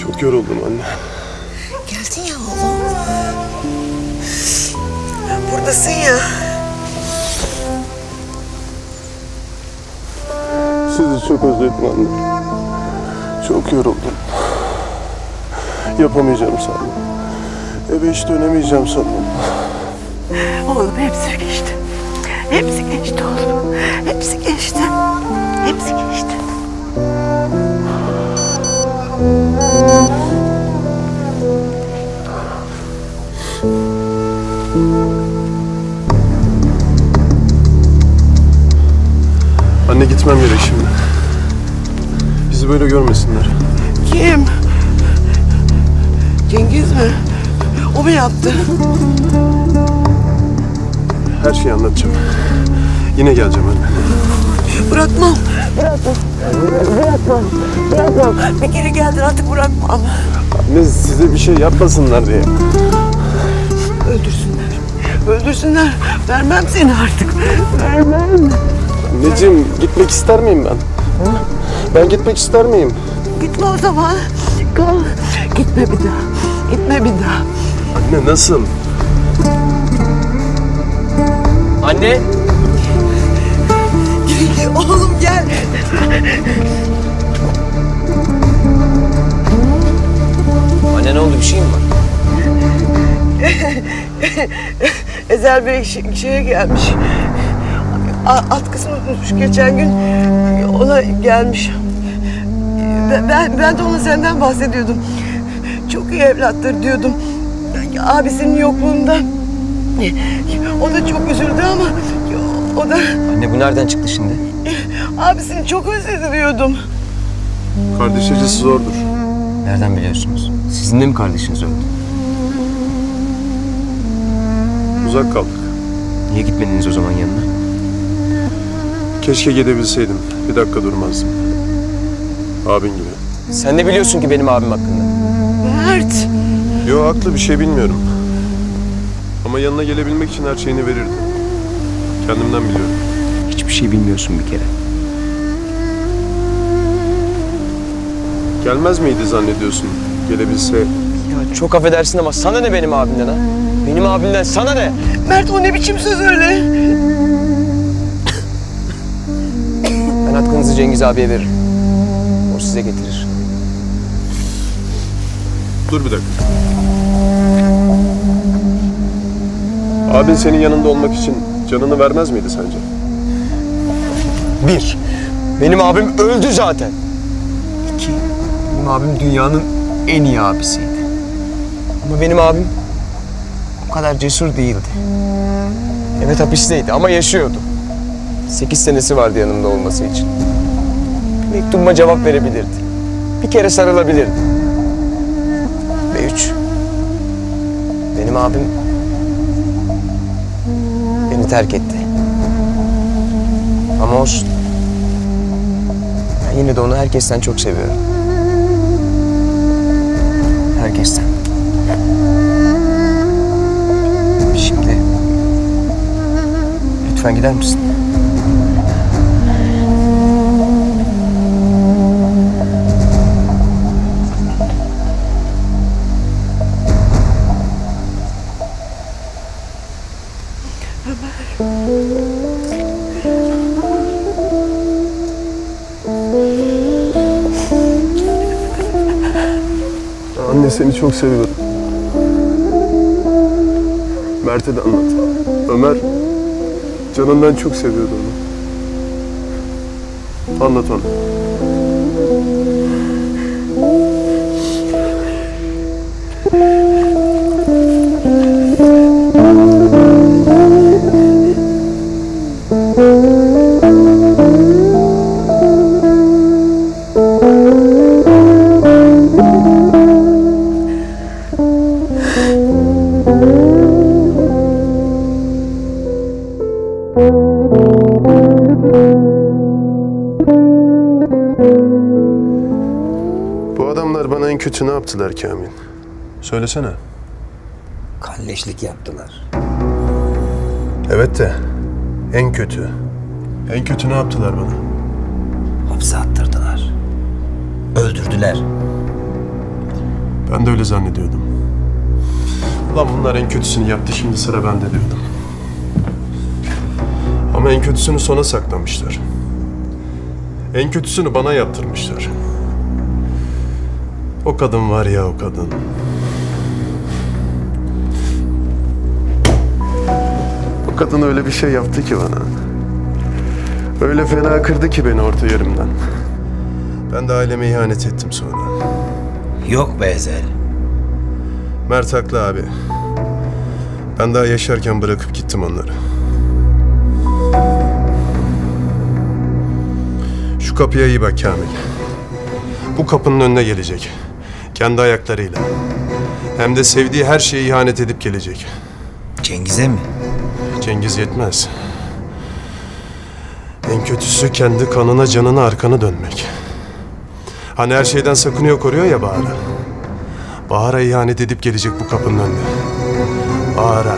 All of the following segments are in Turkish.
Çok yoruldum anne. Geldin ya oğlum. Buradasın ya. Sizi çok özledim anne. Çok yoruldum. Yapamayacağım sandım. Eve hiç dönemeyeceğim sandım. Oğlum hepsi geçti. Hepsi geçti oğlum. Hepsi geçti. Hepsi geçti. Anne gitmem gerek şimdi. Bizi böyle görmesinler. Kim? Cengiz mi? O mu yaptı? Her şeyi anlatacağım. Yine geleceğim anne. Bırakmam. Bırakmam. Bırakmam. Bırakmam. Bir kere geldin artık bırakmam. Anne size bir şey yapmasınlar diye. Öldürsünler. Öldürsünler. Vermem seni artık. Vermem. Anneciğim gitmek ister miyim ben? Ben gitmek ister miyim? Gitme o zaman. Kal. Gitme bir daha. Gitme bir daha. Anne nasıl? Anne! Oğlum gel. Anne ne oldu, bir şey mi var? Ezel Bey şeye gelmiş. Alt kısmı unutmuş geçen gün. Ona gelmiş. Ben de ona senden bahsediyordum. Çok iyi evlattır diyordum. Abisinin yokluğunda. O da çok üzüldü ama o da Anne bu nereden çıktı şimdi? abisini çok özledi diyordum. Kardeş acısı zordur. Nereden biliyorsunuz? Sizin de mi kardeşiniz öldü? Uzak kaldık. Niye gitmediniz o zaman yanına? Keşke gidebilseydim. Bir dakika durmazdım. Abin gibi. Sen ne biliyorsun ki benim abim hakkında? Mert. Yo haklı, bir şey bilmiyorum. Ama yanına gelebilmek için her şeyini verirdi. Kendimden biliyorum. Hiçbir şey bilmiyorsun bir kere. Gelmez miydi zannediyorsun? Gelebilse... Ya çok affedersin ama sana ne benim abimden ha? Benim abimden sana ne? Mert o ne biçim söz öyle? Ben hakkınızı Cengiz abiye veririm. O size getirir. Dur bir dakika. Abin senin yanında olmak için canını vermez miydi sence? Bir, benim abim öldü zaten. İki, benim abim dünyanın en iyi abisiydi. Ama benim abim o kadar cesur değildi. Evet hapisteydi ama yaşıyordu. 8 senesi vardı yanımda olması için. Mektubuma cevap verebilirdi. Bir kere sarılabilirdi. Ve 3, benim abim beni terk etti. Ama olsun. Ben yine de onu herkesten çok seviyorum. Herkesten. Şimdi lütfen gider misin? Anne seni çok seviyorum. Mert'e de anlat. Ömer canından çok seviyordu onu. Anlat ona. Bu adamlar bana en kötü ne yaptılar Kamil? Söylesene. Kalleşlik yaptılar. Evet de en kötü. En kötü ne yaptılar bana? Hapse attırdılar. Öldürdüler. Ben de öyle zannediyordum. Ulan bunlar en kötüsünü yaptı, şimdi sıra bende diyordum. Ama en kötüsünü sona saklamışlar. En kötüsünü bana yaptırmışlar. O kadın var ya, o kadın. O kadın öyle bir şey yaptı ki bana. Öyle fena kırdı ki beni orta yerimden. Ben de aileme ihanet ettim sonra. Yok be Ezel. Mert haklı abi. Ben daha yaşarken bırakıp gittim onları. Şu kapıya iyi bak Kamil. Bu kapının önüne gelecek. Kendi ayaklarıyla. Hem de sevdiği her şeye ihanet edip gelecek. Cengiz'e mi? Cengiz yetmez. En kötüsü kendi kanına canına arkanı dönmek. Hani her şeyden sakınıyor, koruyor ya Bahar'a. Bahar'a ihanet edip gelecek bu kapının önüne. Bahar'a.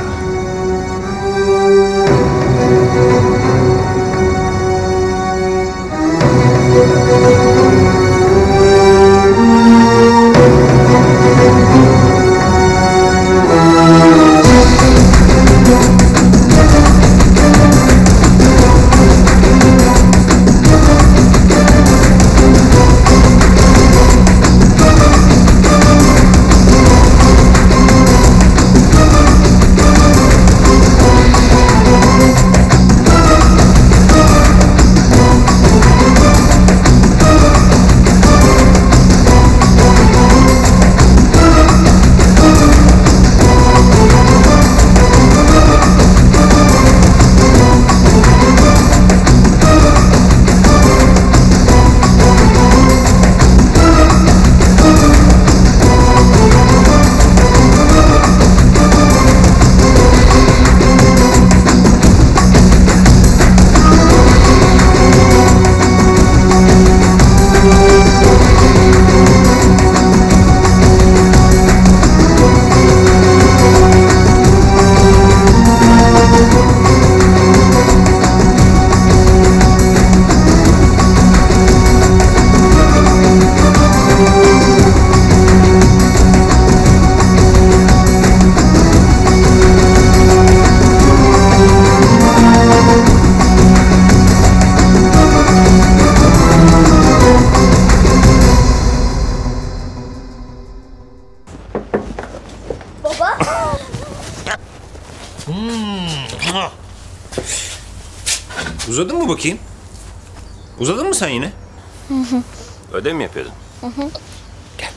Uzadın mı bakayım? Uzadın mı sen yine? Ödev mi yapıyordun? Gel.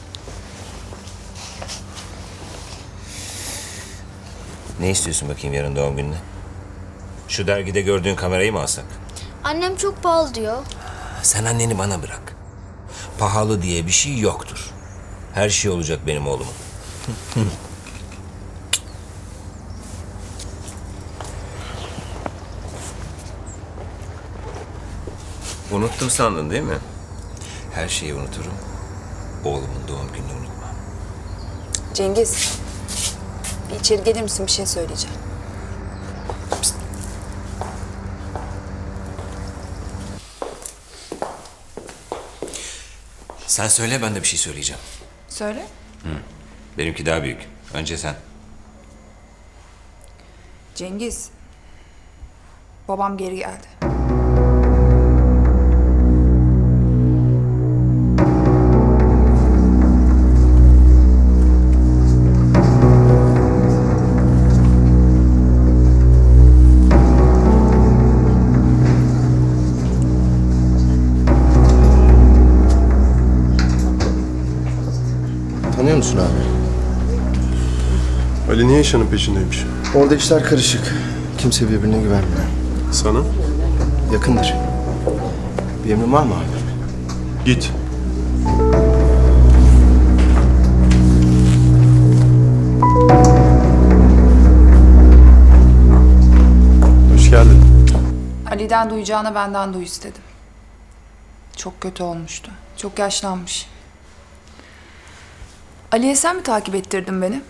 Ne istiyorsun bakayım yarın doğum gününe? Şu dergide gördüğün kamerayı mı alsak? Annem çok pahalı diyor. Sen anneni bana bırak. Pahalı diye bir şey yoktur. Her şey olacak benim oğlumun. Unuttum sandın değil mi? Her şeyi unuturum. Oğlumun doğum gününü unutmam. Cengiz, bir içeri gelir misin? Bir şey söyleyeceğim. Pişt. Sen söyle, ben de bir şey söyleyeceğim. Söyle. Benimki daha büyük. Önce sen. Cengiz, babam geri geldi. Tanıyor musun abi? Ali niye Eşan'ın peşindeymiş? Orada işler karışık. Kimse birbirine güvenmiyor. Sana? Yakındır. Bir emrin var mı abi? Git. Hoş geldin. Ali'den duyacağına benden duy istedim. Çok kötü olmuştu. Çok yaşlanmış. Ali'ye sen mi takip ettirdin beni?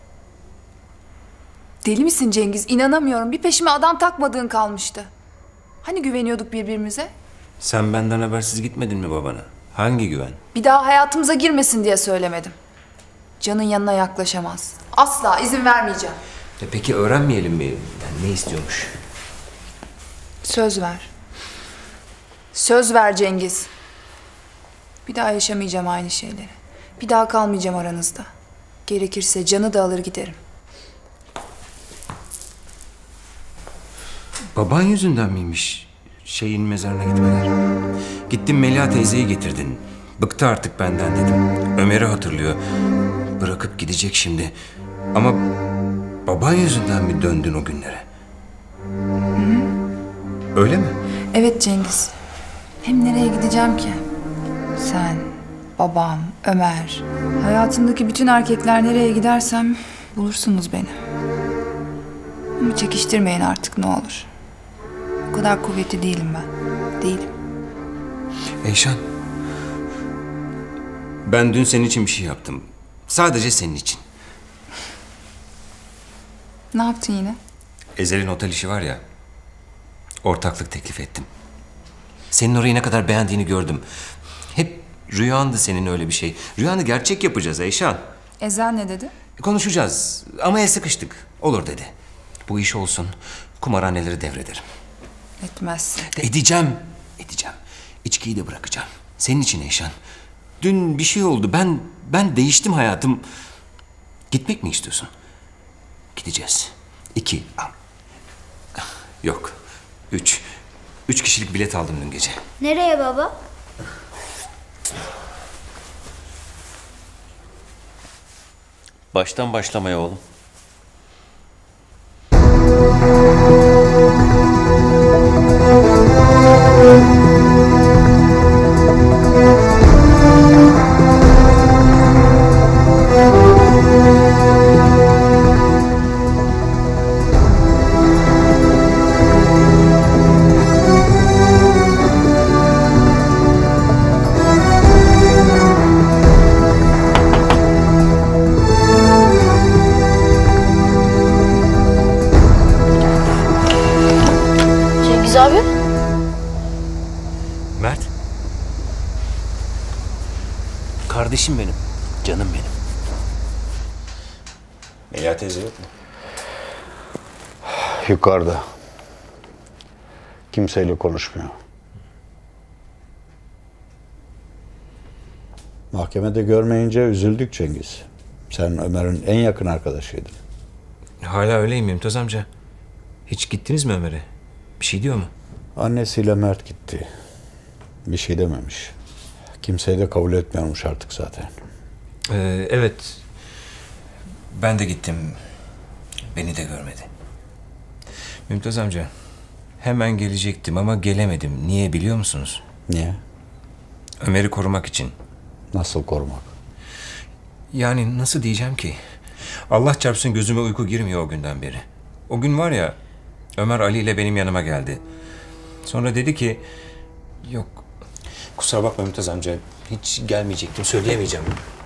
Deli misin Cengiz? İnanamıyorum. Bir peşime adam takmadığın kalmıştı. Hani güveniyorduk birbirimize? Sen benden habersiz gitmedin mi babana? Hangi güven? Bir daha hayatımıza girmesin diye söylemedim. Can'ın yanına yaklaşamaz. Asla izin vermeyeceğim. Peki öğrenmeyelim mi? Yani ne istiyormuş? Söz ver. Söz ver Cengiz. Bir daha yaşamayacağım aynı şeyleri. Bir daha kalmayacağım aranızda. Gerekirse Can'ı da alır giderim. Baban yüzünden miymiş şeyin mezarına gitmeler? Gittin Melia teyzeyi getirdin. Bıktı artık benden dedim. Ömer'i hatırlıyor. Bırakıp gidecek şimdi. Ama baban yüzünden mi döndün o günlere? Öyle mi? Evet Cengiz. Hem nereye gideceğim ki? Sen, babam, Ömer. Hayatındaki bütün erkekler nereye gidersem bulursunuz beni. Ama çekiştirmeyin artık ne olur. O kadar kuvvetli değilim ben. Değilim. Eyşan. Ben dün senin için bir şey yaptım. Sadece senin için. Ne yaptın yine? Ezel'in otel işi var ya. Ortaklık teklif ettim. Senin orayı ne kadar beğendiğini gördüm. Hep rüyandı senin öyle bir şey. Rüyanı gerçek yapacağız Eyşan. Ezel ne dedi? Konuşacağız ama el sıkıştık. Olur dedi. Bu iş olsun. Kumarhaneleri devrederim. Etmezsin. Edeceğim. İçkiyi de bırakacağım. Senin için Eyşan. Dün bir şey oldu. Ben değiştim hayatım. Gitmek mi istiyorsun? Gideceğiz. 2. Yok. 3. 3 kişilik bilet aldım dün gece. Nereye baba? Baştan başlamaya oğlum. Cengiz abi? Mert. Kardeşim benim. Canım benim. Melia teyze yok mu? Yukarıda. Kimseyle konuşmuyor. Mahkemede görmeyince üzüldük Cengiz. Sen Ömer'in en yakın arkadaşıydın. Hala öyleyim Mümtaz amca. Hiç gittiniz mi Ömer'e? Bir şey diyor mu? Annesiyle Mert gitti. Bir şey dememiş. Kimseyi de kabul etmiyormuş artık zaten. Evet. Ben de gittim. Beni de görmedi. Mümtaz amca. Hemen gelecektim ama gelemedim. Niye biliyor musunuz? Niye? Ömer'i korumak için. Nasıl korumak? Yani nasıl diyeceğim ki? Allah çarpsın gözüme uyku girmiyor o günden beri. O gün var ya, Ömer Ali ile benim yanıma geldi. Sonra dedi ki, yok kusura bakma Mümtaz amca, hiç gelmeyecektim, söyleyemeyeceğim.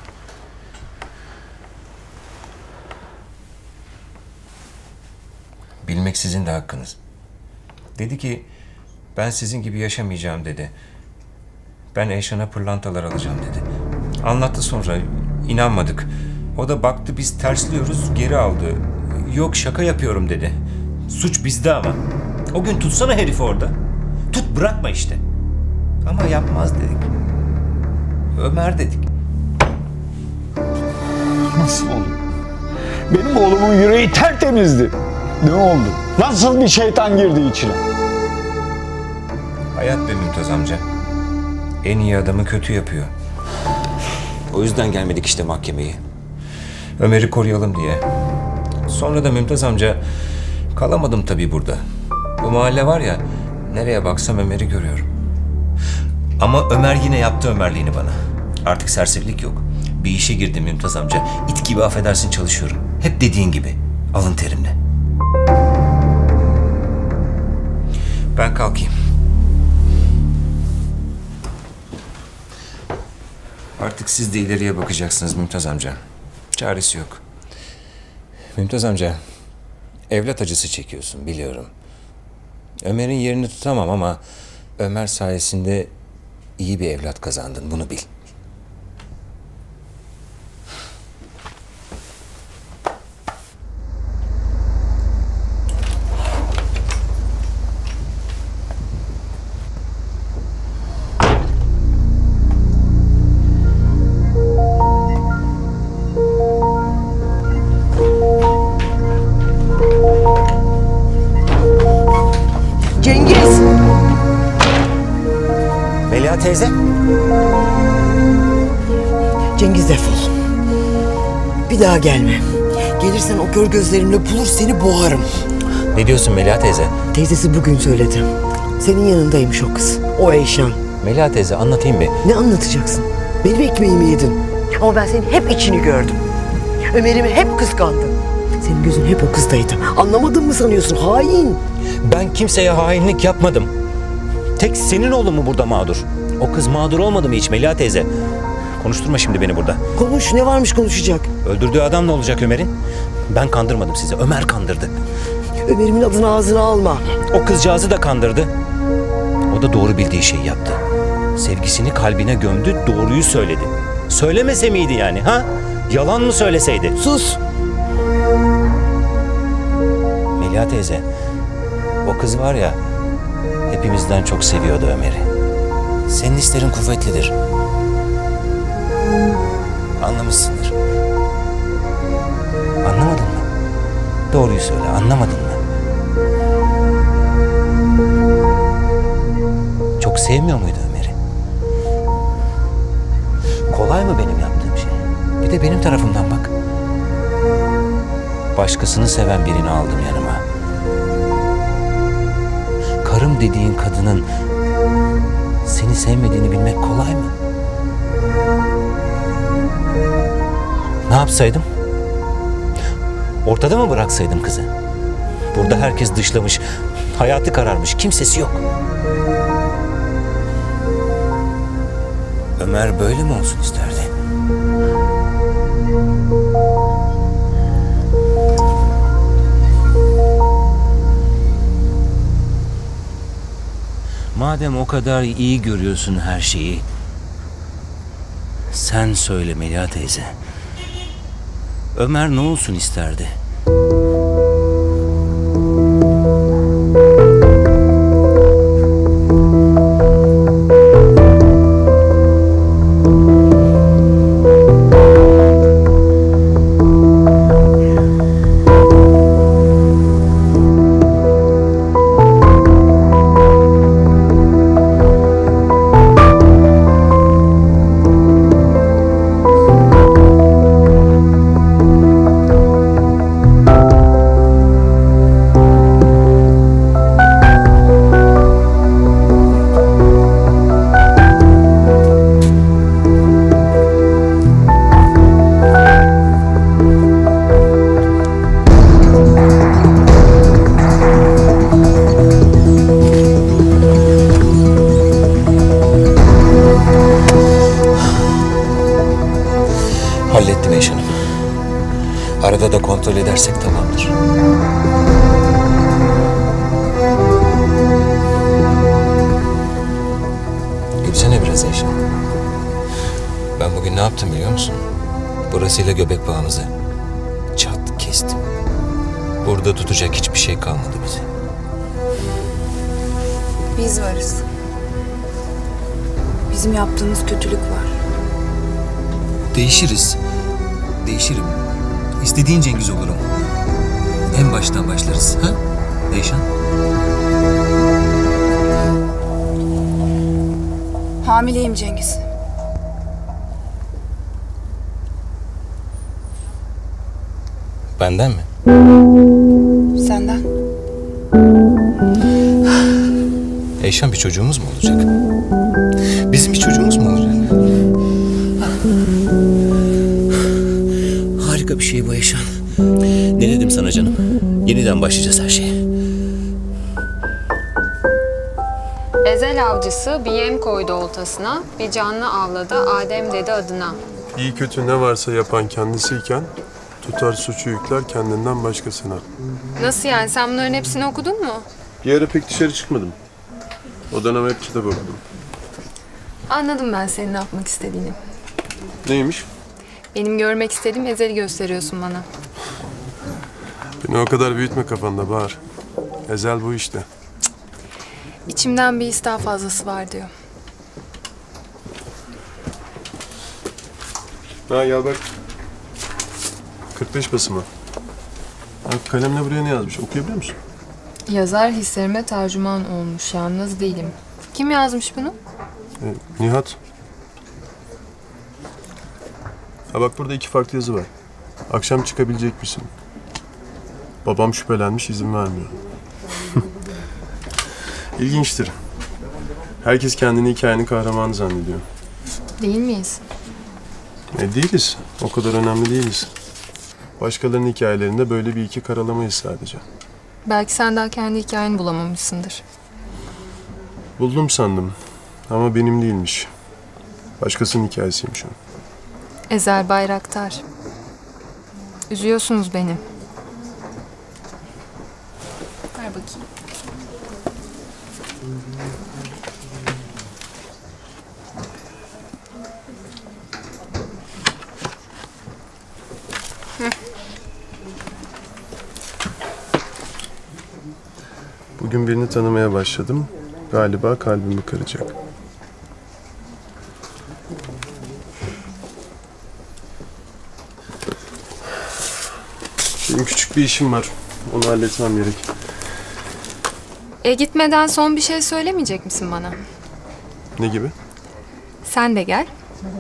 Bilmek sizin de hakkınız. Dedi ki, ben sizin gibi yaşamayacağım dedi. Ben Eyşan'a pırlantalar alacağım dedi. Anlattı sonra, inanmadık. O da baktı biz tersliyoruz, geri aldı. Yok şaka yapıyorum dedi. Suç bizde ama. O gün tutsana herifi orada. Tut bırakma işte. Ama yapmaz dedik. Ömer dedik. Nasıl olur? Benim oğlumun yüreği tertemizdi. Ne oldu? Nasıl bir şeytan girdi içine? Hayat be Mümtaz amca. En iyi adamı kötü yapıyor. O yüzden gelmedik işte mahkemeye. Ömer'i koruyalım diye. Sonra da Mümtaz amca, kalamadım tabii burada. Bu mahalle var ya, nereye baksam Ömer'i görüyorum. Ama Ömer yine yaptı Ömerliğini bana. Artık serserilik yok. Bir işe girdim Mümtaz amca. İt gibi affedersin çalışıyorum. Hep dediğin gibi. Alın terimle. Ben kalkayım. Artık siz de ileriye bakacaksınız Mümtaz amca. Çaresi yok. Mümtaz amca, evlat acısı çekiyorsun biliyorum. Ömer'in yerini tutamam ama Ömer sayesinde iyi bir evlat kazandın, bunu bil. teyze? Cengiz defol. Bir daha gelme. Gelirsen o kör gözlerimle bulur seni boğarım. Ne diyorsun Melia teyze? Teyzesi bugün söyledi. Senin yanındaymış o kız. O Eyşan. Melia teyze anlatayım bir. Ne anlatacaksın? Benim ekmeğimi yedin. Ama ben senin hep içini gördüm. Ömer'imi hep kıskandın. Senin gözün hep o kızdaydı. Anlamadın mı sanıyorsun? Hain. Ben kimseye hainlik yapmadım. Tek senin oğlun mu burada mağdur? O kız mağdur olmadı mı hiç Melia teyze? Konuşturma şimdi beni burada. Konuş. Ne varmış konuşacak? Öldürdüğü adam ne olacak Ömer'in? Ben kandırmadım sizi. Ömer kandırdı. Ömer'imin adını ağzına alma. O kızcağızı da kandırdı. O da doğru bildiği şeyi yaptı. Sevgisini kalbine gömdü, doğruyu söyledi. Söylemese miydi yani ha? Yalan mı söyleseydi? Sus. Melia teyze, o kız var ya, hepimizden çok seviyordu Ömer'i. Senin hislerin kuvvetlidir. Anlamışsındır. Anlamadın mı? Doğruyu söyle, anlamadın mı? Çok sevmiyor muydu Ömer'i? Kolay mı benim yaptığım şey? Bir de benim tarafımdan bak. Başkasını seven birini aldım yanıma. Karım dediğin kadının seni sevmediğini bilmek kolay mı? Ne yapsaydım? Ortada mı bıraksaydım kızı? Burada herkes dışlamış, hayatı kararmış, kimsesi yok. Ömer böyle mi olsun isterdi? Madem o kadar iyi görüyorsun her şeyi, sen söyle Melia teyze. Ömer ne olsun isterdi? Hallettim Eyşan'ım. Arada da kontrol edersek tamamdır. Gülsene biraz Eyşan. Ben bugün ne yaptım biliyor musun? Burasıyla göbek bağımızı çat kestim. Burada tutacak hiçbir şey kalmadı bize. Biz varız. Bizim yaptığımız kötülük var. Değişiriz. Değişirim. İstediğin Cengiz olurum. En baştan başlarız. Ha? Eyşan? Hamileyim Cengiz. Benden mi? Senden. Eyşan bir çocuğumuz mu olacak? Bizim bir çocuğumuz mu olacak? Harika bir şey bu Eyşan. Ne dedim sana canım? Yeniden başlayacağız her şeye. Ezel avcısı bir yem koydu oltasına, bir canlı avladı, Adem dedi adına. İyi kötü ne varsa yapan kendisiyken tutar suçu yükler kendinden başkasına. Nasıl yani, sen bunların hepsini okudun mu? Bir ara pek dışarı çıkmadım. O dönem hep kitap okudum. Anladım ben senin ne yapmak istediğini. Neymiş? Benim görmek istediğim Ezel'i gösteriyorsun bana. Beni o kadar büyütme kafanda Bahar. Ezel bu işte. İçimden bir his daha fazlası var diyor. Ha gel bak. 45 basımı. Bak kalemle buraya ne yazmış okuyabiliyor musun? Yazar hislerime tercüman olmuş, yalnız değilim. Kim yazmış bunu? Nihat. Ha bak burada 2 farklı yazı var. Akşam çıkabilecek misin? Babam şüphelenmiş, izin vermiyor. İlginçtir. Herkes kendini hikayenin kahramanı zannediyor. Değil miyiz? Değiliz. O kadar önemli değiliz. Başkalarının hikayelerinde böyle bir iki karalamayız sadece. Belki sen daha kendi hikayeni bulamamışsındır. Buldum sandım. Ama benim değilmiş. Başkasının hikayesiymiş o. Ezel Bayraktar. Üzüyorsunuz beni. Ver bakayım. Bugün birini tanımaya başladım. Galiba kalbimi kıracak. Benim küçük bir işim var. Onu halletmem gerek. Gitmeden son bir şey söylemeyecek misin bana? Ne gibi? Sen de gel.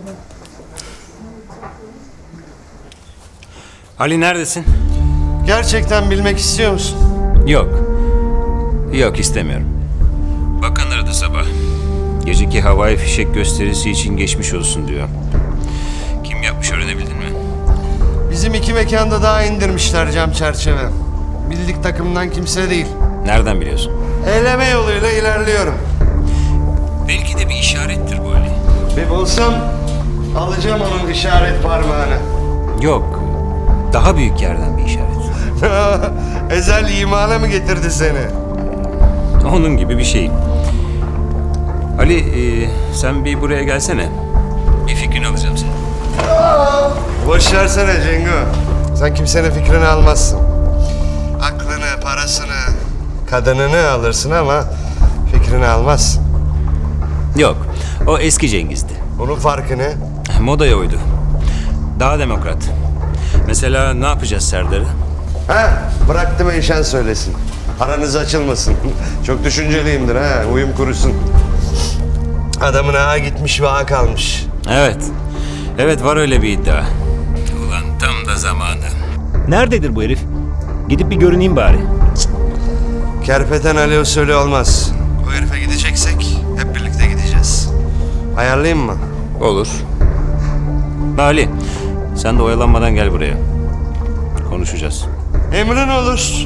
Ali neredesin? Gerçekten bilmek istiyor musun? Yok. Yok istemiyorum. Bakan aradı sabah. Geceki havai fişek gösterisi için geçmiş olsun diyor. Kim yapmış öğrenebildin mi? Bizim 2 mekanda daha indirmişler cam çerçeve. Bildik takımdan kimse değil. Nereden biliyorsun? Eyleme yoluyla ilerliyorum. Belki de bir işarettir bu Ali. Bir bulsam alacağım onun işaret parmağını. Yok. Daha büyük yerden bir işaret. Ezel imana mı getirdi seni? Onun gibi bir şey. Ali sen bir buraya gelsene. Bir fikrini alacağım senin. Boş versene Cengo. Sen kimsenin fikrini almazsın. Aklını, parasını, kadınını alırsın ama fikrini almazsın. Yok. O eski Cengiz'di. Onun farkı ne? Modaya uydu. Daha demokrat. Mesela ne yapacağız Serdar'ı? Bıraktım Eyşan söylesin. Aranız açılmasın. Çok düşünceliyimdir ha. Uyum kurusun. Adamın ağa gitmiş ve ağa kalmış. Evet. Evet var öyle bir iddia. Ulan tam da zamanı. Nerededir bu herif? Gidip bir görüneyim bari. Kerpeten Ali usulü olmaz. O herife gideceksek hep birlikte gideceğiz. Ayarlayayım mı? Olur. Ali sen de oyalanmadan gel buraya. Konuşacağız. Emrin olur.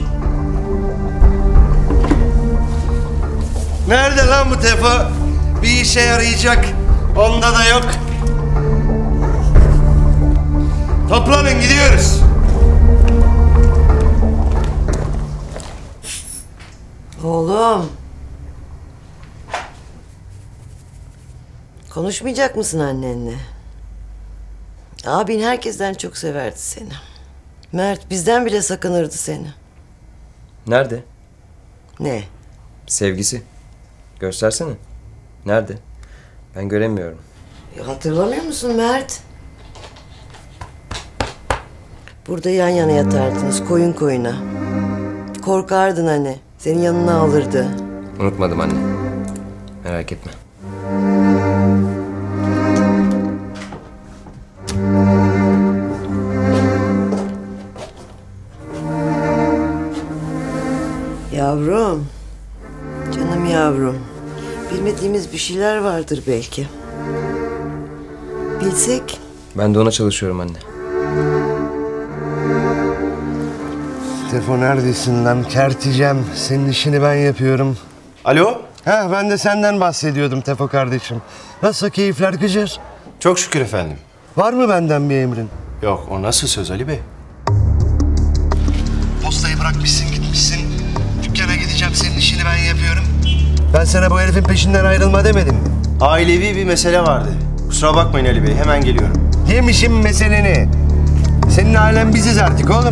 Nerede lan bu tefo? Bir işe yarayacak. Onda da yok. Toplanın gidiyoruz. Oğlum. Konuşmayacak mısın annenle? Abin herkesten çok severdi seni. Mert bizden bile sakınırdı seni. Nerede? Ne? Sevgisi. Göstersene. Nerede? Ben göremiyorum. Hatırlamıyor musun Mert? Burada yan yana yatardınız koyun koyuna. Korkardın hani. Senin yanına alırdı. Unutmadım anne. Merak etme. Yavrum. Canım yavrum. Bilmediğimiz bir şeyler vardır belki. Bilsek. Ben de ona çalışıyorum anne. Tefo neredesin lan? Kerteceğim. Senin işini ben yapıyorum. Alo? Ben de senden bahsediyordum Tefo kardeşim. Nasıl keyifler Gıcır? Çok şükür efendim. Var mı benden bir emrin? Yok o nasıl söz Ali Bey? Postayı bırakmışsın gitmişsin. Dükkana gideceğim senin işini ben yapıyorum. Ben sana bu herifin peşinden ayrılma demedim mi? Ailevi bir mesele vardı. Kusura bakmayın Ali Bey hemen geliyorum. Yemişim meseleni. Senin ailen biziz artık oğlum.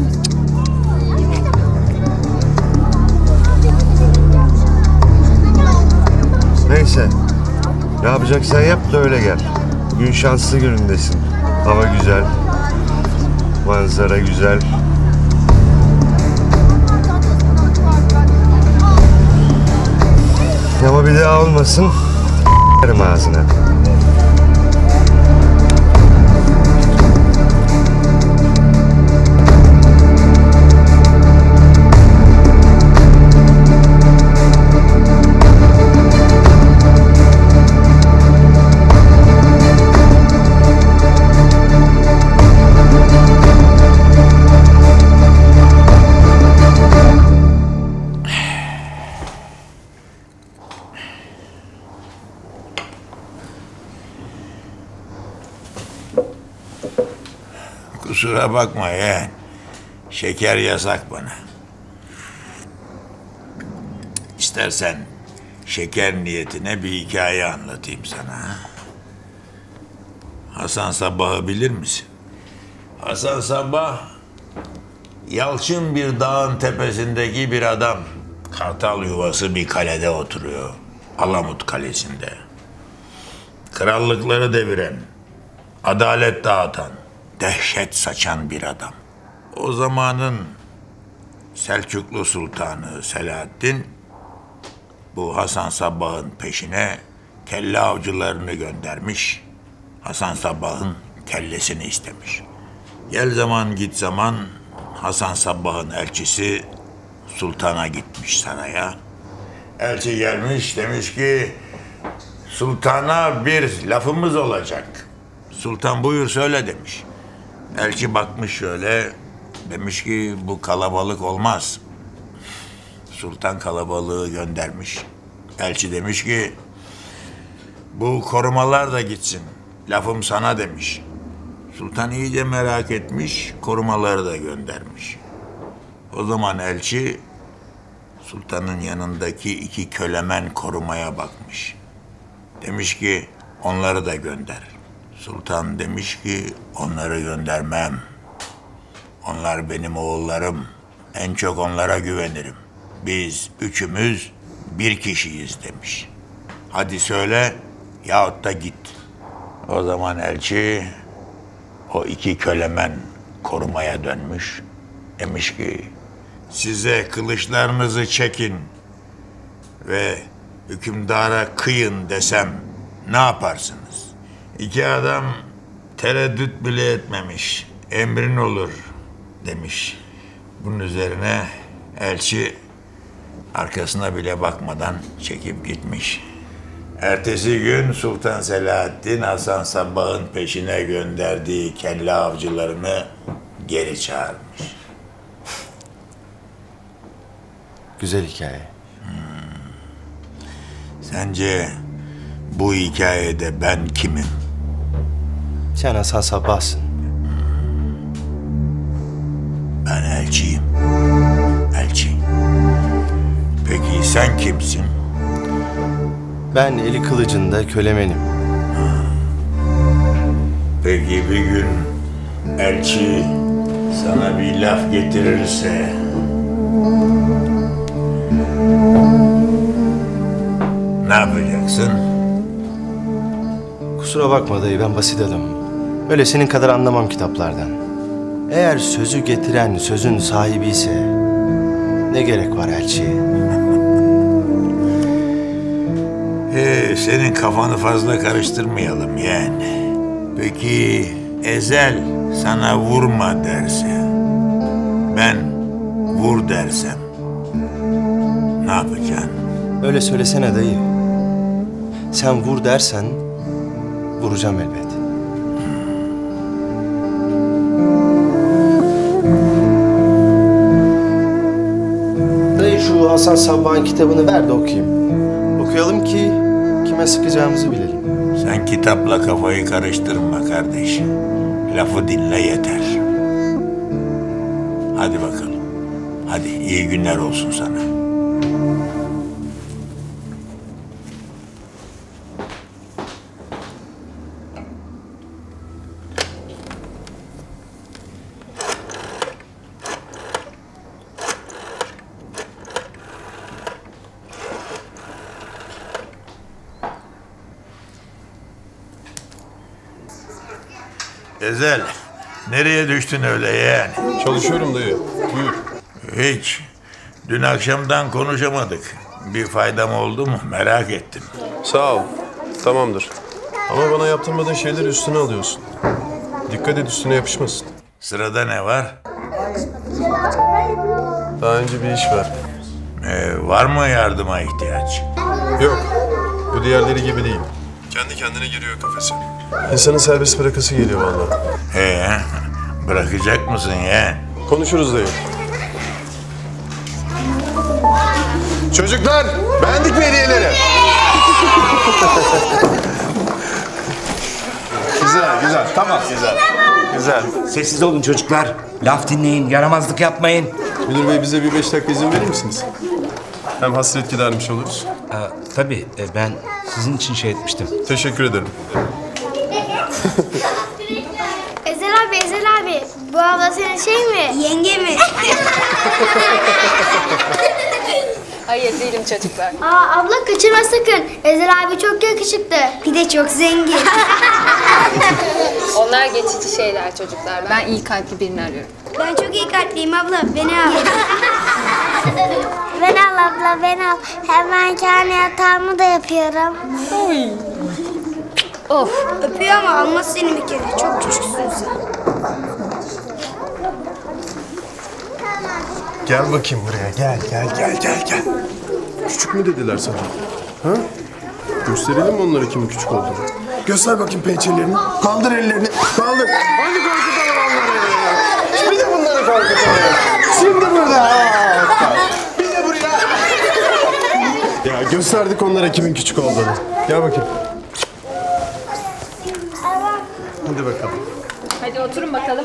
Neyse. Ne yapacaksan yap da öyle gel. Bugün şanslı günündesin. Hava güzel. Manzara güzel. Ama bir daha olmasın. s**erim ağzına. Kusura bakma yeğen. Şeker yasak bana. İstersen şeker niyetine bir hikaye anlatayım sana. Ha? Hasan Sabbah'ı bilir misin? Hasan Sabbah, yalçın bir dağın tepesindeki bir adam. Kartal yuvası bir kalede oturuyor. Alamut Kalesi'nde. Krallıkları deviren, adalet dağıtan, dehşet saçan bir adam. O zamanın Selçuklu Sultanı Selahaddin bu Hasan Sabbah'ın peşine kelle avcılarını göndermiş. Hasan Sabbah'ın kellesini istemiş. Gel zaman git zaman Hasan Sabbah'ın elçisi sultana gitmiş saraya. Elçi gelmiş demiş ki sultana bir lafımız olacak. Sultan buyur söyle demiş. Elçi bakmış şöyle, demiş ki bu kalabalık olmaz. Sultan kalabalığı göndermiş. Elçi demiş ki bu korumalar da gitsin. Lafım sana demiş. Sultan iyice merak etmiş, korumaları da göndermiş. O zaman elçi sultanın yanındaki 2 kölemen korumaya bakmış. Demiş ki onları da gönder. Sultan demiş ki onları göndermem. Onlar benim oğullarım. En çok onlara güvenirim. Biz üçümüz bir kişiyiz demiş. Hadi söyle yahut da git. O zaman elçi o 2 kölemen korumaya dönmüş. Demiş ki size kılıçlarınızı çekin ve hükümdara kıyın desem ne yaparsınız? 2 adam tereddüt bile etmemiş. Emrin olur demiş. Bunun üzerine elçi arkasına bile bakmadan çekip gitmiş. Ertesi gün Sultan Selahaddin Hasan Sabbah'ın peşine gönderdiği kelle avcılarını geri çağırmış. Güzel hikaye. Sence bu hikayede ben kimim? Sen Hasan Sabbah'sın. Ben elçiyim. Elçi. Peki sen kimsin? Ben eli kılıcında kölemenim. Peki bir gün elçi sana bir laf getirirse ne yapacaksın? Kusura bakma dayı, ben basit adamım. Öyle senin kadar anlamam kitaplardan. Eğer sözü getiren sözün sahibi ise ne gerek var elçiye? Senin kafanı fazla karıştırmayalım yani. Peki ezel sana vurma derse, ben vur dersem ne yapacaksın? Öyle söylesene dayı. Sen vur dersen vuracağım elbet. Dayı şu Hasan Sabbah'ın kitabını ver de okuyayım. Okuyalım ki kime sıkacağımızı bilelim. Sen kitapla kafayı karıştırma kardeş. Lafı dinle yeter. Hadi bakalım. Hadi iyi günler olsun sana. Ezel, nereye düştün öyle yani? Çalışıyorum dayı. Buyur. Hiç. Dün akşamdan konuşamadık. Bir faydam oldu mu merak ettim. Sağ ol. Tamamdır. Ama bana yaptırmadığın şeyleri üstüne alıyorsun. Dikkat et üstüne yapışmasın. Sırada ne var? Daha önce bir iş var. Var mı yardıma ihtiyaç? Yok. Bu diğerleri gibi değil. Kendi kendine giriyor kafese. İnsanın serbest bırakası geliyor vallahi. Bırakacak mısın ya? Konuşuruz dayı. Çocuklar, beğendik mi hediyeleri? Güzel. Tamam. Güzel. Sessiz olun çocuklar. Laf dinleyin, yaramazlık yapmayın. Müdür bey bize bir 5 dakika izin verir misiniz? Hem hasret gidermiş oluruz. Tabii, ben sizin için şey etmiştim. Teşekkür ederim. Ezel abi. Bu abla senin şey mi? Yenge mi? Hayır değilim çocuklar. Abla kaçırma sakın. Ezel abi çok yakışıklı. Bir de çok zengin. Onlar geçici şeyler çocuklar. Ben iyi kalpli birini arıyorum. Ben çok iyi kalpliyim abla. Beni al. Ben al abla, ben al. Hemen kendi yatağımı da yapıyorum. Of. Öpüyor ama almaz seni bir kere. Çok küçüksün sen. Gel bakayım buraya. Gel. Küçük mü dediler sana? Ha? Gösterelim mi onlara kimin küçük olduğunu? Göster bakayım pençelerini. Kaldır ellerini. Kaldır. Hadi korkutalım onları. Bir de bunları korkutalım. Şimdi burada. Bir de buraya. Ya gösterdik onlara kimin küçük olduğunu. Gel bakayım. Hadi bakalım. Hadi oturun bakalım.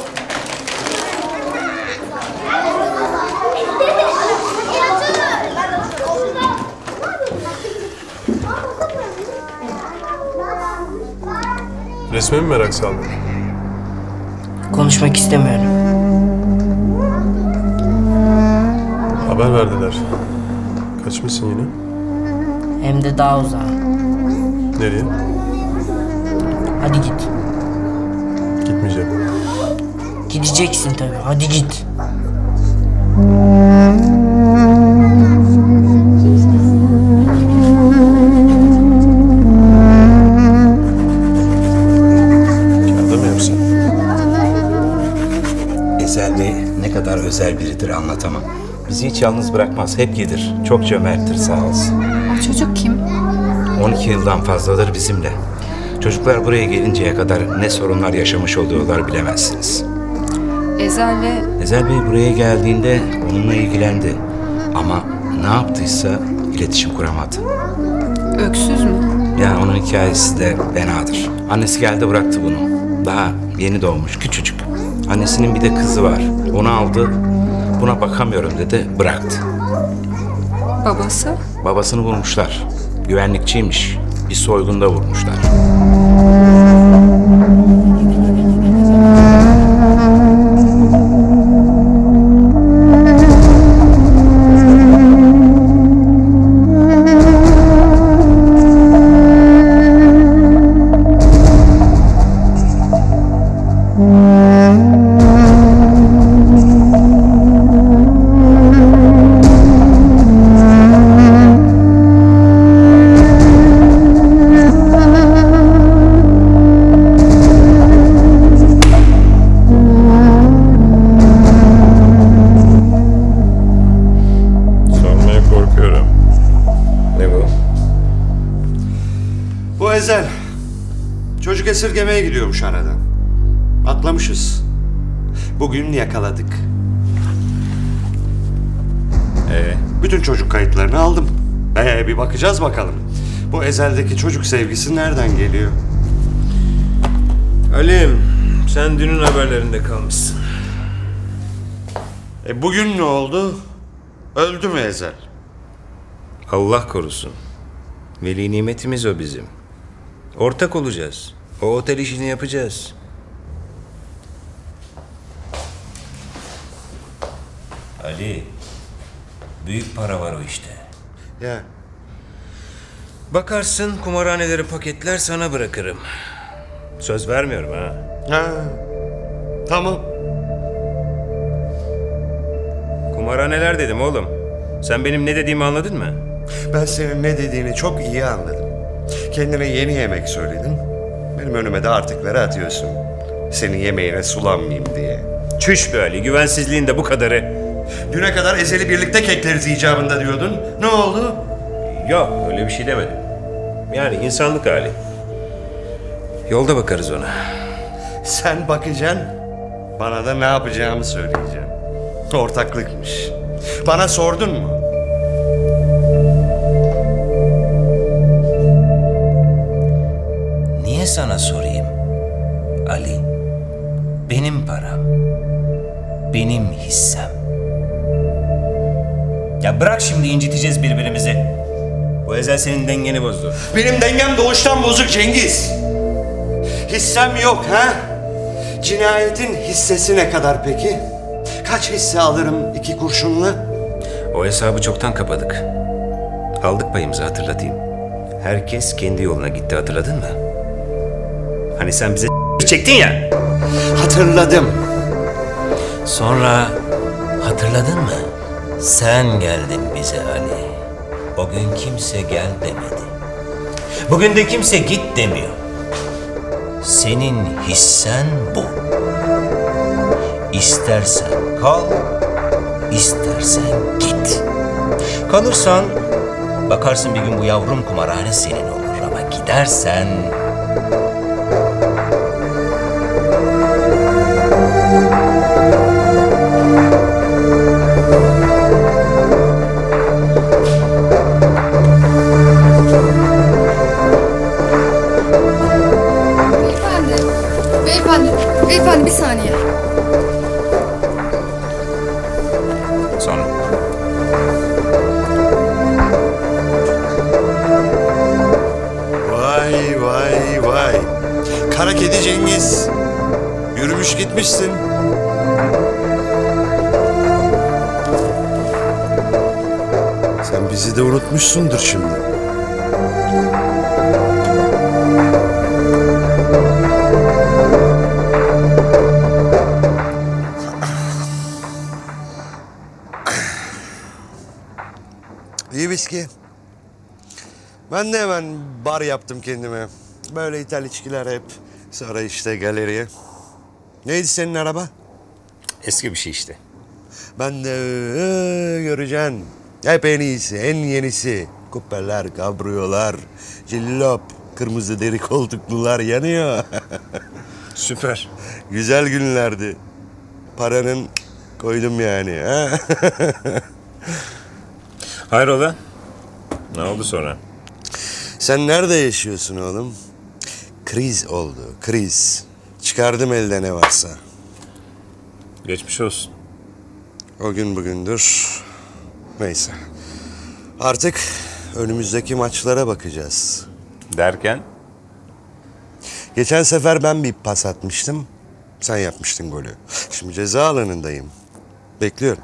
Resme mi merak saldın? Konuşmak istemiyorum. Haber verdiler. Kaçmışsın yine. Hem de daha uzağa. Nereye? Hadi git. Gitmeyeceğim. Gideceksin tabii. Hadi git. Kârda mı yapsın? Ezel Bey ne kadar özel biridir anlatamam. Bizi hiç yalnız bırakmaz, hep gelir. Çok cömerttir sağ olsun. O çocuk kim? 12 yıldan fazladır bizimle. Çocuklar buraya gelinceye kadar ne sorunlar yaşamış oluyorlar bilemezsiniz. Ezel Bey buraya geldiğinde onunla ilgilendi. Ama ne yaptıysa iletişim kuramadı. Öksüz mü? Yani onun hikayesi de fenadır. Annesi geldi bıraktı bunu. Daha yeni doğmuş, küçücük. Annesinin bir de kızı var. Onu aldı, buna bakamıyorum dedi, bıraktı. Babası? Babasını vurmuşlar. Güvenlikçiymiş. Bir soygunda vurmuşlar. Ezel, çocuk esirgemeye gidiyormuş aradan. Atlamışız. Bugün yakaladık. Bütün çocuk kayıtlarını aldım. Bir bakacağız bakalım. Bu Ezel'deki çocuk sevgisi nereden geliyor? Halim, sen dünün haberlerinde kalmışsın. Bugün ne oldu? Öldü mü Ezel? Allah korusun. Veli nimetimiz o bizim. Ortak olacağız. O otel işini yapacağız. Ali, büyük para var o işte. Ya. Bakarsın kumarhaneleri paketler sana bırakırım. Söz vermiyorum ha. Tamam. Kumarhaneler dedim oğlum. Sen benim ne dediğimi anladın mı? Ben senin ne dediğini çok iyi anladım. Kendine yeni yemek söyledin. Benim önüme de artıkları atıyorsun. Senin yemeğine sulanmayayım diye. Çüş be Ali, güvensizliğin de bu kadarı. Düne kadar ezeli birlikte kekleriz icabında diyordun. Ne oldu? Yok, öyle bir şey demedim. Yani insanlık hali. Yolda bakarız ona. Sen bakacaksın, bana da ne yapacağımı söyleyeceksin. Ortaklıkmış. Bana sordun mu? Niye sana sorayım Ali? Benim param. Benim hissem. Ya bırak şimdi inciteceğiz birbirimizi. Bu Ezel senin dengeni bozdu. Benim dengem doğuştan bozuk Cengiz. Hissem yok ha? Cinayetin hissesi ne kadar peki? Kaç hisse alırım 2 kurşunla? O hesabı çoktan kapadık. Aldık payımızı, hatırlatayım. Herkes kendi yoluna gitti, hatırladın mı? Hani sen bize çektin ya. Hatırladım. Sonra hatırladın mı? Sen geldin bize Ali. O gün kimse gel demedi. Bugün de kimse git demiyor. Senin hissen bu. İstersen kal, istersen git. Kalırsan bakarsın bir gün bu yavrum kumarhane senin olur, ama gidersen... Beyefendi bir saniye. Sonra. Vay vay vay. Kara kedi Cengiz. Yürümüş gitmişsin. Sen bizi de unutmuşsundur şimdi. İyi viski. Ben de hemen bar yaptım kendime. Böyle ithal içkiler hep. Sonra işte galeriye. Neydi senin araba? Eski bir şey işte. Ben de göreceksin. Hep en iyisi, en yenisi. Kupeler, kabriyolar, cillop, kırmızı deri koltuklular yanıyor. Süper. Güzel günlerdi. Paranın koydum yani. Hayrola? Ne oldu sonra? Sen nerede yaşıyorsun oğlum? Kriz oldu, kriz. Çıkardım elde ne varsa. Geçmiş olsun. O gün bugündür. Neyse. Artık önümüzdeki maçlara bakacağız. Derken? Geçen sefer ben bir pas atmıştım. Sen yapmıştın golü. Şimdi ceza alanındayım. Bekliyorum.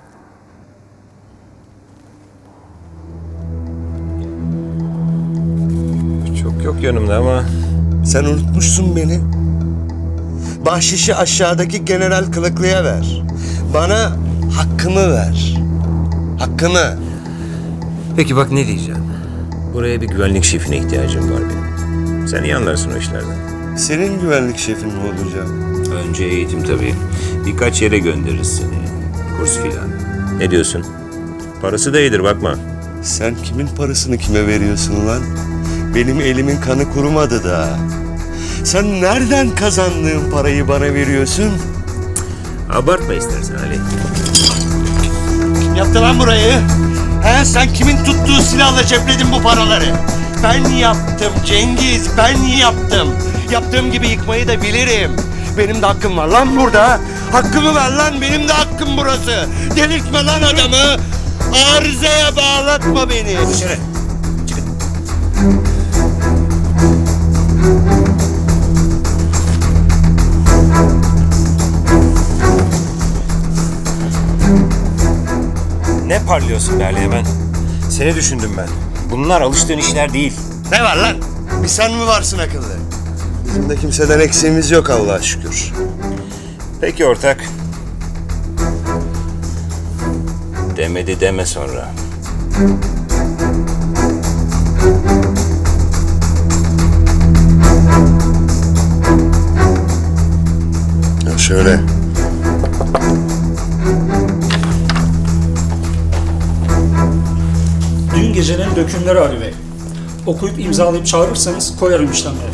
Çok yok yanımda ama... Sen unutmuşsun beni. Bahşişi aşağıdaki General Kılıklı'ya ver. Bana hakkımı ver. Hakkımı. Peki bak ne diyeceğim. Buraya bir güvenlik şefine ihtiyacım var benim. Sen iyi anlarsın o işlerden. Senin güvenlik şefin mi olacağım? Önce eğitim tabii. Birkaç yere göndeririz seni. Kurs filan. Ne diyorsun? Parası da iyidir bakma. Sen kimin parasını kime veriyorsun lan? Benim elimin kanı kurumadı daha. Sen nereden kazandığın parayı bana veriyorsun? Abartma istersen Ali. Kim yaptı lan burayı? He, sen kimin tuttuğu silahla cepledin bu paraları? Ben yaptım Cengiz, ben yaptım. Yaptığım gibi yıkmayı da bilirim. Benim de hakkım var lan burada. Hakkımı ver lan, benim de hakkım burası. Delirtme lan adamı. Arızaya bağlatma beni. Dışarı. Çıkın. Ne parlıyorsun be Ali hemen? Seni düşündüm ben. Bunlar alıştığın işler değil. Ne var lan? Bir sen mi varsın akıllı? Bizim de kimseden eksiğimiz yok Allah'a şükür. Peki ortak. Demedi deme sonra. Şöyle. Dün gecenin dökümleri Ali Bey. Okuyup imzalayıp çağırırsanız koyarım işlemleri.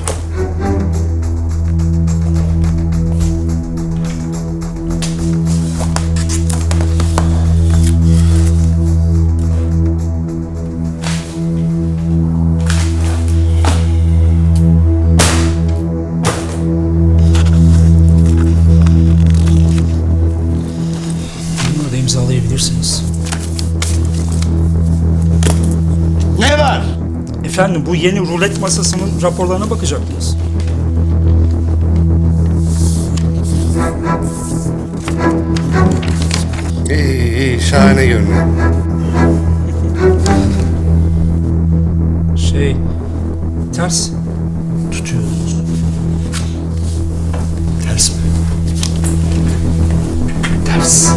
Bunları da imzalayabilirsiniz. Ne var? Efendim bu yeni rulet masasının raporlarına bakacaktınız. İyi, şahane görünüyor. Ters tutuyoruz. Ters mi? Ters.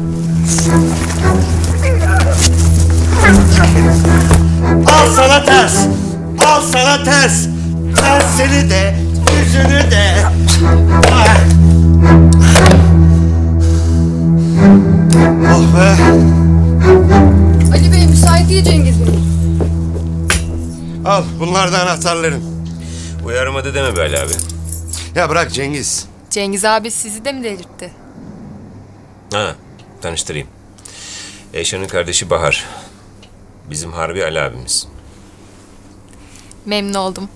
Al sana ters. Al sana ters. Tersini de, yüzünü de. Ah. Oh be. Ali Bey müsait değil Cengiz Bey. Al, bunlar da anahtarların. Uyarmadı deme be Ali abi. Ya bırak Cengiz. Cengiz abi sizi de mi delirtti? Ha, tanıştırayım. Eyşan'ın kardeşi Bahar. Bizim Harbi Ali abimiz. Memnun oldum.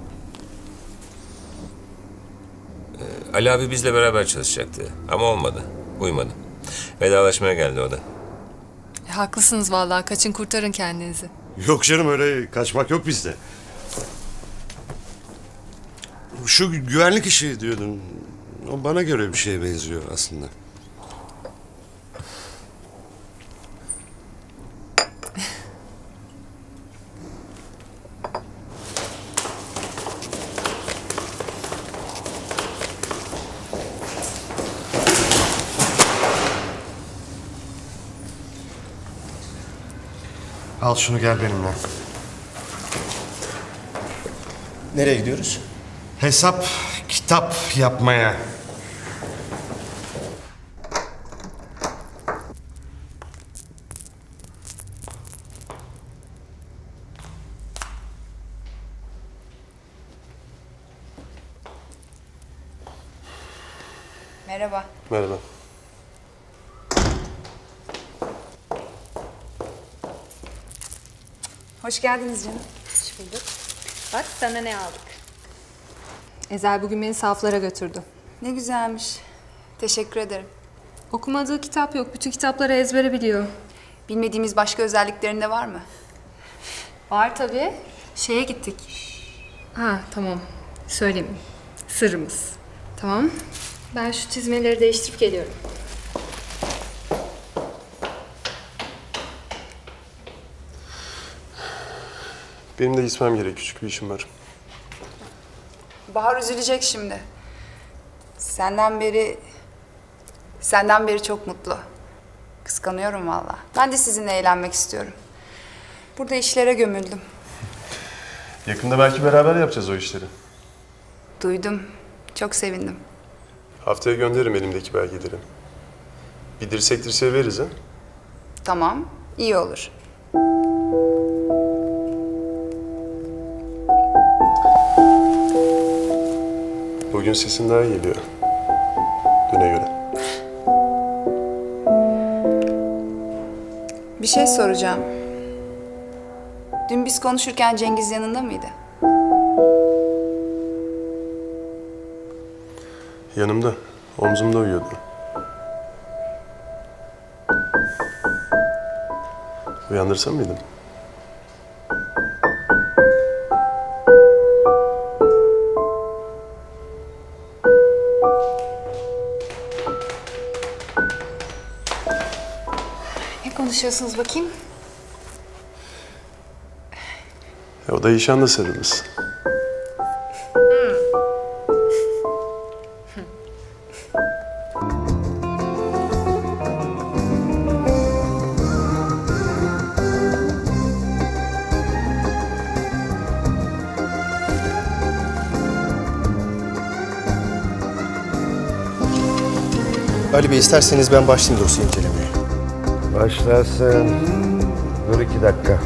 Ali abi bizle beraber çalışacaktı ama olmadı. Uymadı. Vedalaşmaya geldi o da. Haklısınız vallahi. Kaçın kurtarın kendinizi. Yok canım, öyle kaçmak yok bizde. Şu güvenlik işi diyordun. O bana göre bir şeye benziyor aslında. Al şunu, gel benimle. Nereye gidiyoruz? Hesap, kitap yapmaya. Merhaba. Merhaba. Hoş geldiniz canım. Hoş bulduk. Bak sana ne aldık. Ezel bugün beni saflara götürdü. Ne güzelmiş. Teşekkür ederim. Okumadığı kitap yok. Bütün kitapları ezbere biliyor. Bilmediğimiz başka özelliklerinde var mı? Var tabii. Şeye gittik. Ha tamam. Söyleyeyim. Sırrımız. Tamam. Ben şu çizmeleri değiştirip geliyorum. Benim de gitmem gerek. Küçük bir işim var. Bahar üzülecek şimdi. Senden beri çok mutlu. Kıskanıyorum valla. Ben de sizinle eğlenmek istiyorum. Burada işlere gömüldüm. Yakında belki beraber yapacağız o işleri. Duydum. Çok sevindim. Haftaya gönderirim elimdeki belgeleri. Bir dirsek dirseğe veririz ha. Tamam. İyi olur. Bugün sesin daha iyi geliyor. Düne göre. Bir şey soracağım. Dün biz konuşurken Cengiz yanında mıydı? Yanımda. Omzumda uyuyordu. Uyandırsam mıydım? Ne konuşuyorsunuz bakayım? O da İşan'la sırrımız. Ali Bey isterseniz ben başlayayım dosya incelemeye. Başlasın. Dur 2 dakika.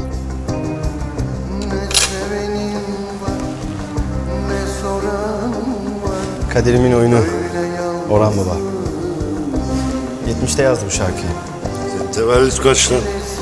Kaderimin oyunu Orhan Baba. 70'te yazdı bu şarkıyı. Tevellüt kaç lan?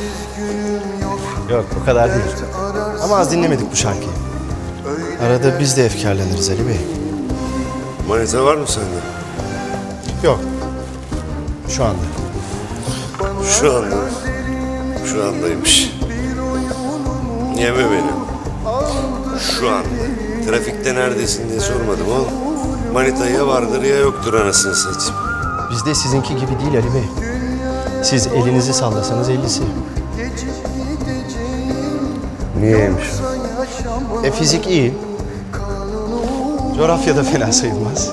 Yok o kadar değil. Ama az dinlemedik bu şarkıyı. Arada biz de efkarlanırız Ali Bey. Manita var mı sende? Yok. Şu anda. Şu anda. Şu andaymış. Yeme beni. Şu anda. Trafikte neredesin diye sormadım oğlum. Manita ya vardır ya yoktur anasını satayım. Biz de sizinki gibi değil Ali Bey. Siz elinizi sallasanız 50'si. Niyeymiş? Fizik iyi. Coğrafya da fena sayılmaz.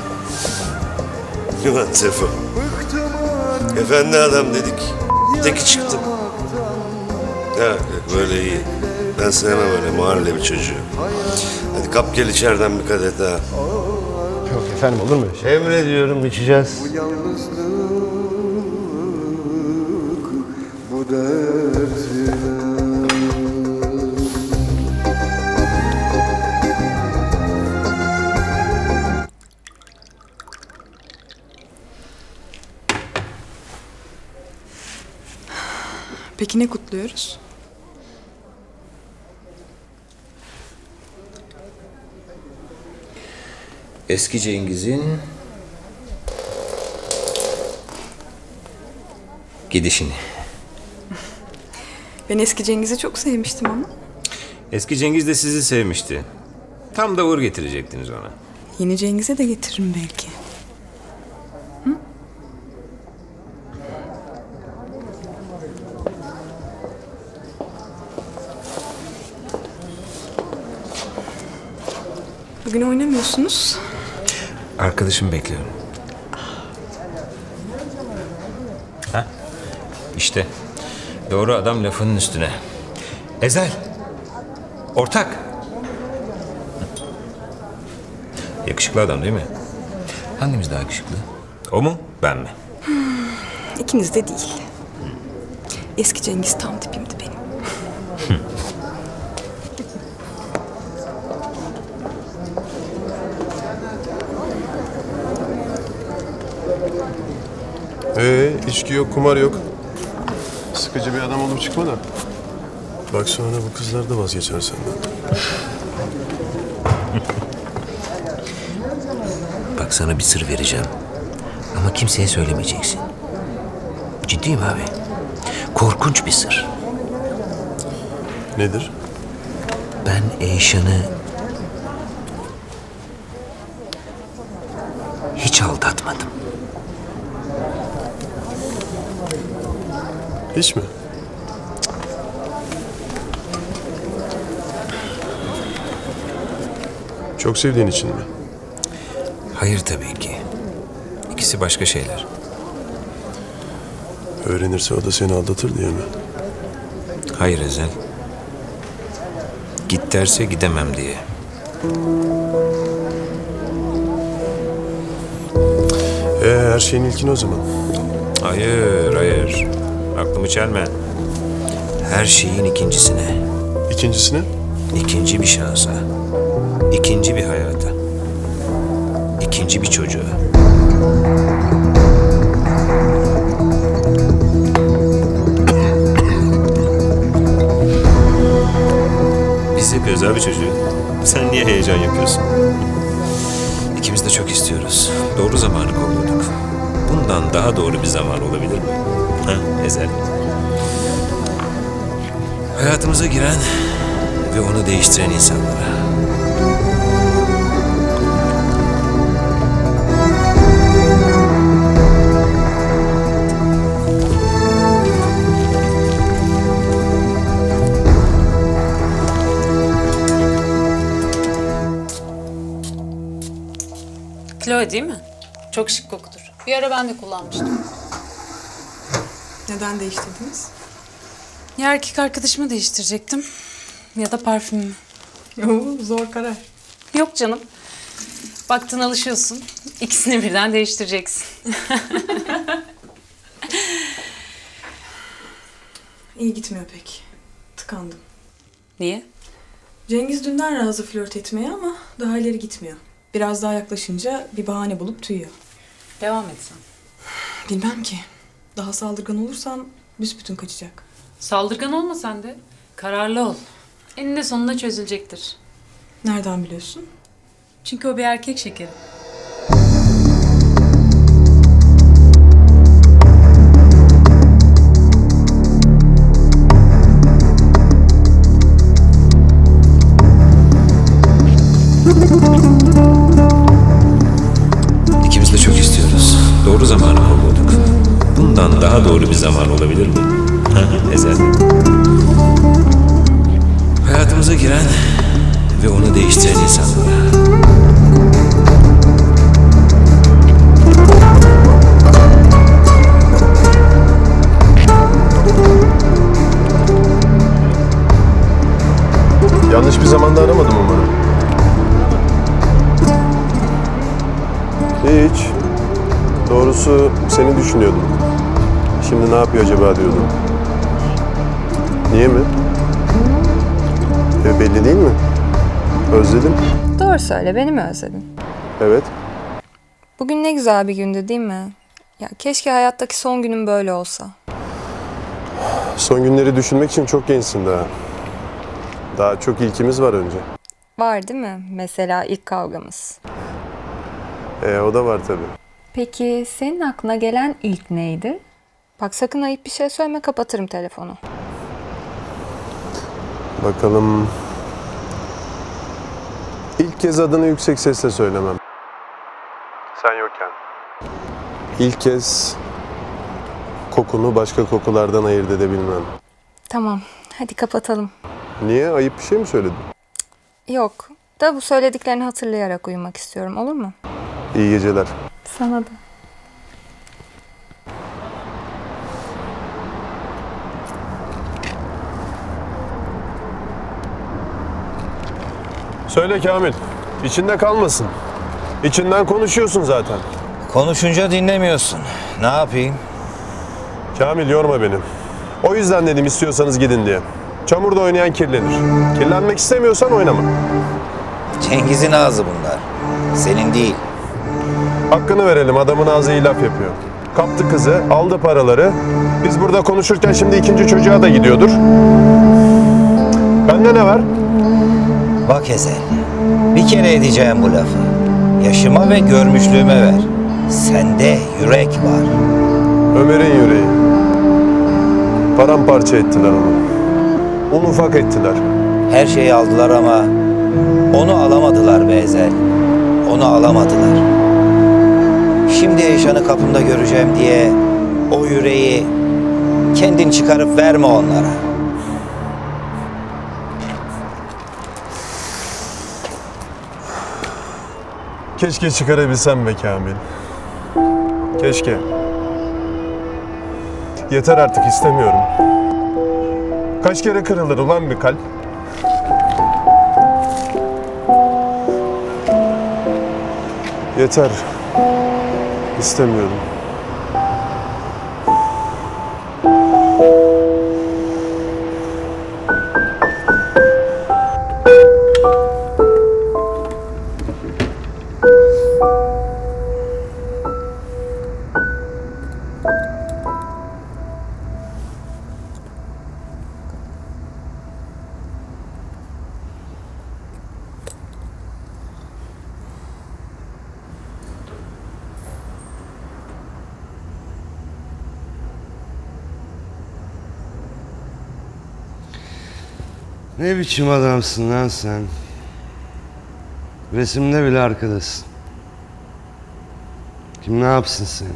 Ulan Tefo. Efendi adam dedik. Teki çıktım. Ya böyle iyi. Ben sevmem öyle mahalle bir çocuğu. Hadi kap gel içeriden bir kadeh daha. Yok efendim olur mu? Emrediyorum içeceğiz. Bu dertine. Peki ne kutluyoruz? Eski Cengiz'in gidişini. Ben eski Cengiz'i çok sevmiştim ama. Eski Cengiz de sizi sevmişti. Tam da uğur getirecektiniz ona. Yeni Cengiz'e de getiririm belki. Bugün oynamıyorsunuz. Arkadaşımı bekliyorum. Ha? İşte. Doğru adam lafının üstüne. Ezel. Ortak. Yakışıklı adam değil mi? Hangimiz daha yakışıklı? O mu? Ben mi? İkiniz de değil. Eski Cengiz tam tipimdi benim. İçki yok, kumar yok. Sıkıcı bir adam olup çıkma da. Bak sonra bu kızlar da vazgeçer senden. Bak sana bir sır vereceğim. Ama kimseye söylemeyeceksin. Ciddiyim abi. Korkunç bir sır. Nedir? Ben Eyşan'ı hiç aldatmadım. Hiç mi? Çok sevdiğin için mi? Hayır tabii ki. İkisi başka şeyler. Öğrenirse o da seni aldatır diye mi? Hayır Ezel. Git derse gidemem diye. Her şeyin ilkini o zaman. Hayır, hayır. Aklımı çelme. Her şeyin ikincisine. İkincisine? İkinci bir şansa. İkinci bir hayata. İkinci bir çocuğa. Biz yapıyoruz abi çocuğu. Sen niye heyecan yapıyorsun? İkimiz de çok istiyoruz. Doğru zamanı kolladık. Bundan daha doğru bir zaman olabilir mi? Ha Ezel? Hayatımıza giren ve onu değiştiren insanlara. Chloe değil mi? Çok şık kokudur. Bir ara ben de kullanmıştım. Neden değiştirdiniz? Ya erkek arkadaşımı değiştirecektim ya da parfümümü. Oo, zor karar. Yok canım. Baktın alışıyorsun. İkisini birden değiştireceksin. İyi gitmiyor pek. Tıkandım. Niye? Cengiz dünden razı flört etmeye ama daha ileri gitmiyor. Biraz daha yaklaşınca bir bahane bulup tüyüyor. Devam et sen. Bilmem ki. Daha saldırgan olursam büsbütün kaçacak. Saldırgan olma sen de. Kararlı ol. Eninde sonunda çözülecektir. Nereden biliyorsun? Çünkü o bir erkek şekeri. İkimiz de çok istiyoruz. Doğru zamanı kolladık. Bundan daha doğru bir zaman olabilir mi? Ha, Ezel. Hayatımıza giren ve onu değiştiren insanlar. Yanlış bir zamanda aramadım umarım. Hiç. Doğrusu seni düşünüyordum. Şimdi ne yapıyor acaba diyordum. Niye mi? Belli değil mi? Özledim. Doğru söyle, beni mi özledin? Evet. Bugün ne güzel bir gündü değil mi? Ya keşke hayattaki son günüm böyle olsa. Son günleri düşünmek için çok gençsin daha. Daha çok ilkimiz var önce. Var değil mi? Mesela ilk kavgamız. O da var tabii. Peki senin aklına gelen ilk neydi? Bak sakın ayıp bir şey söyleme, kapatırım telefonu. Bakalım. İlk kez adını yüksek sesle söylemem. Sen yokken. İlk kez kokunu başka kokulardan ayırt edebilmem. Tamam, hadi kapatalım. Niye? Ayıp bir şey mi söyledin? Yok, da bu söylediklerini hatırlayarak uyumak istiyorum, olur mu? İyi geceler. Sana da. Söyle Kamil. İçinde kalmasın. İçinden konuşuyorsun zaten. Konuşunca dinlemiyorsun. Ne yapayım? Kamil yorma beni. O yüzden dedim istiyorsanız gidin diye. Çamurda oynayan kirlenir. Kirlenmek istemiyorsan oynama. Cengiz'in ağzı bunlar. Senin değil. Hakkını verelim, adamın ağzı iyi laf yapıyor. Kaptı kızı, aldı paraları. Biz burada konuşurken şimdi ikinci çocuğa da gidiyordur. Bende ne var? Bak Ezel, bir kere edeceğim bu lafı. Yaşıma ve görmüşlüğüme ver. Sende yürek var. Ömer'in yüreği. Paramparça ettiler onu. Un ufak ettiler. Her şeyi aldılar ama onu alamadılar be Ezel. Onu alamadılar. Şimdi Eyşan'ı kapımda göreceğim diye o yüreği kendin çıkarıp verme onlara. Keşke çıkarabilsem be Kamil. Keşke. Yeter artık, istemiyorum. Kaç kere kırılır ulan bir kalp? Yeter. İstemiyorum. Ne biçim adamsın lan sen? Resimde bile arkadasın. Kim ne yapsın seni?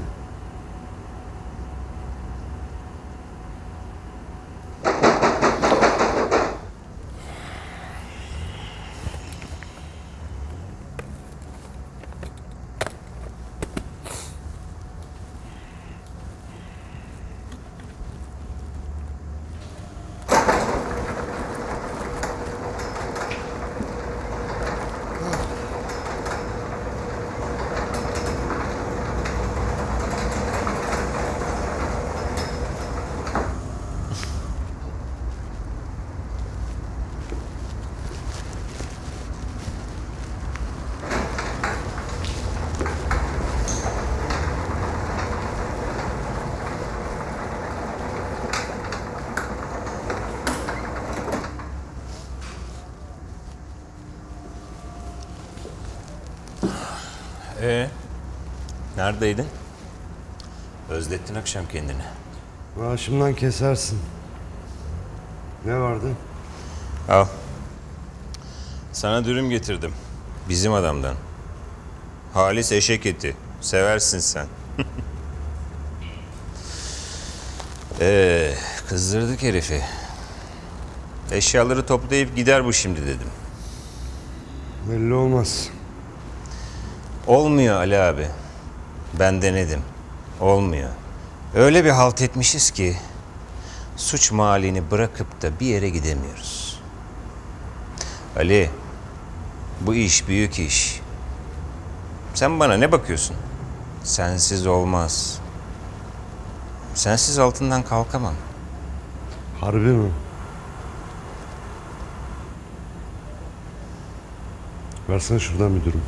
Neredeydin? Özlettin akşam kendini. Maaşımdan kesersin. Ne vardı? Al. Sana dürüm getirdim. Bizim adamdan. Halis eşek eti. Seversin sen. Kızdırdık herifi. Eşyaları toplayıp gider bu şimdi dedim. Belli olmaz. Olmuyor Ali abi. Ben denedim. Olmuyor. Öyle bir halt etmişiz ki suç mahallini bırakıp da bir yere gidemiyoruz. Ali, bu iş büyük iş. Sen bana ne bakıyorsun? Sensiz olmaz. Sensiz altından kalkamam. Harbi mi? Versene şuradan müdürüm.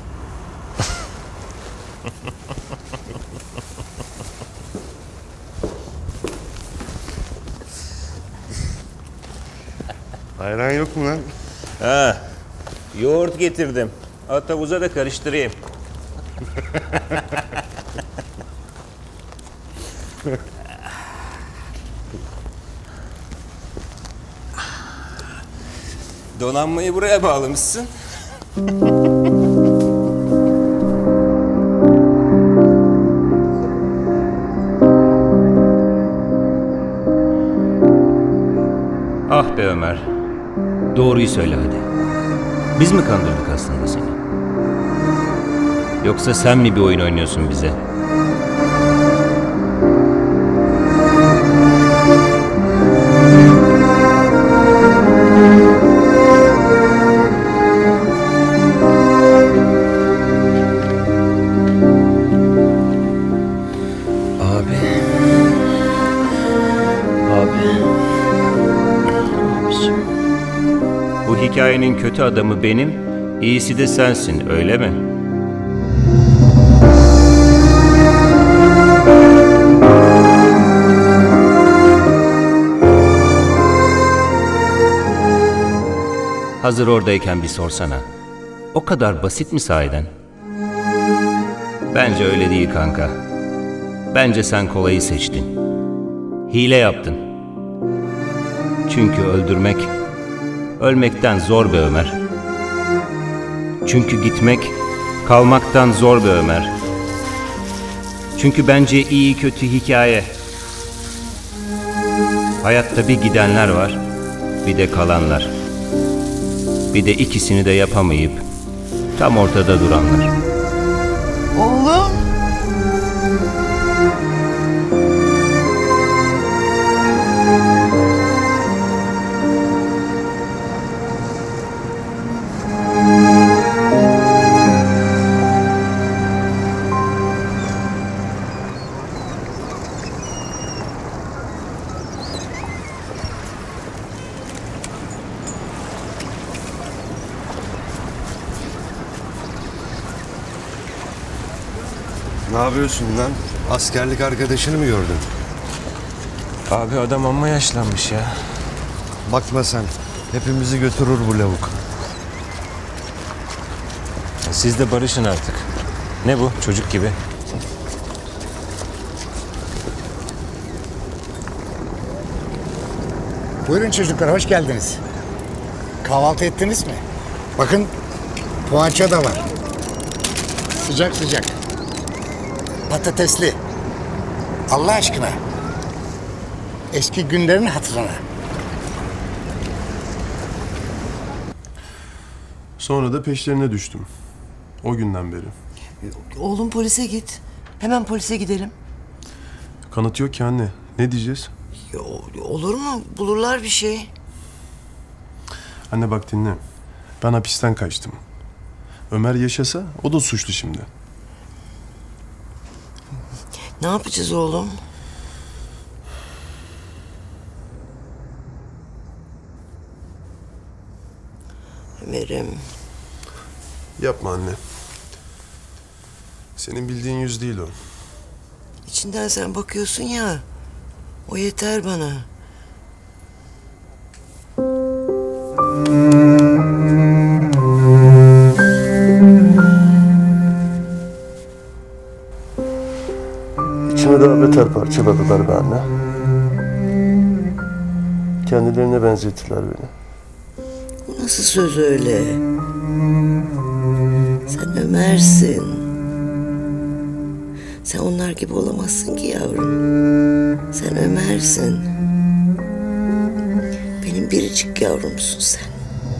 Ayran yok mu lan? Ha, yoğurt getirdim. At havuza da karıştırayım. Donanmayı buraya bağlamışsın. Ah be Ömer. Doğruyu söyle hadi. Biz mi kandırdık aslında seni? Yoksa sen mi bir oyun oynuyorsun bize? Bu hikayenin kötü adamı benim, iyisi de sensin, öyle mi? Hazır oradayken bir sorsana. O kadar basit mi sahiden? Bence öyle değil kanka. Bence sen kolayı seçtin. Hile yaptın. Çünkü öldürmek, ölmekten zor be Ömer. Çünkü gitmek, kalmaktan zor be Ömer. Çünkü bence iyi kötü hikaye. Hayatta bir gidenler var, bir de kalanlar. Bir de ikisini de yapamayıp tam ortada duranlar. Oğlum. Ne yapıyorsun lan? Askerlik arkadaşını mı gördün? Abi adam amma yaşlanmış ya. Bakma sen. Hepimizi götürür bu lavuk. Siz de barışın artık. Ne bu? Çocuk gibi. Buyurun çocuklar, hoş geldiniz. Kahvaltı ettiniz mi? Bakın, poğaça da var. Sıcak sıcak. Patatesli. Allah aşkına. Eski günlerin hatırına. Sonra da peşlerine düştüm. O günden beri. Oğlum polise git. Hemen polise gidelim. Kanıt yok ki anne. Ne diyeceğiz? Olur mu? Bulurlar bir şey. Anne bak dinle. Ben hapisten kaçtım. Ömer yaşasa o da suçlu şimdi. Ne yapacağız oğlum? Ömer'im. Yapma anne. Senin bildiğin yüz değil o. İçinden sen bakıyorsun ya. O yeter bana. daha beter parçaladılar be anne. Kendilerine benzettiler beni. Bu nasıl söz öyle? Sen Ömer'sin. Sen onlar gibi olamazsın ki yavrum. Sen Ömer'sin. Benim biricik yavrumsun sen.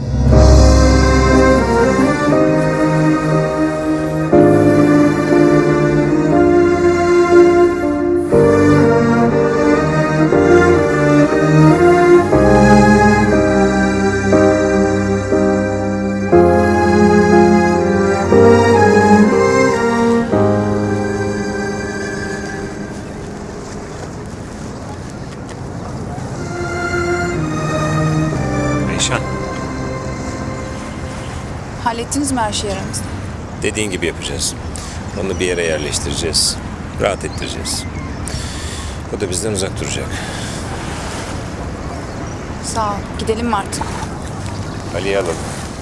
Hallettiniz mi her şeyi aranızda? Dediğin gibi yapacağız. Onu bir yere yerleştireceğiz. Rahat ettireceğiz. O da bizden uzak duracak. Sağ ol. Gidelim mi artık? Ali'yi alalım.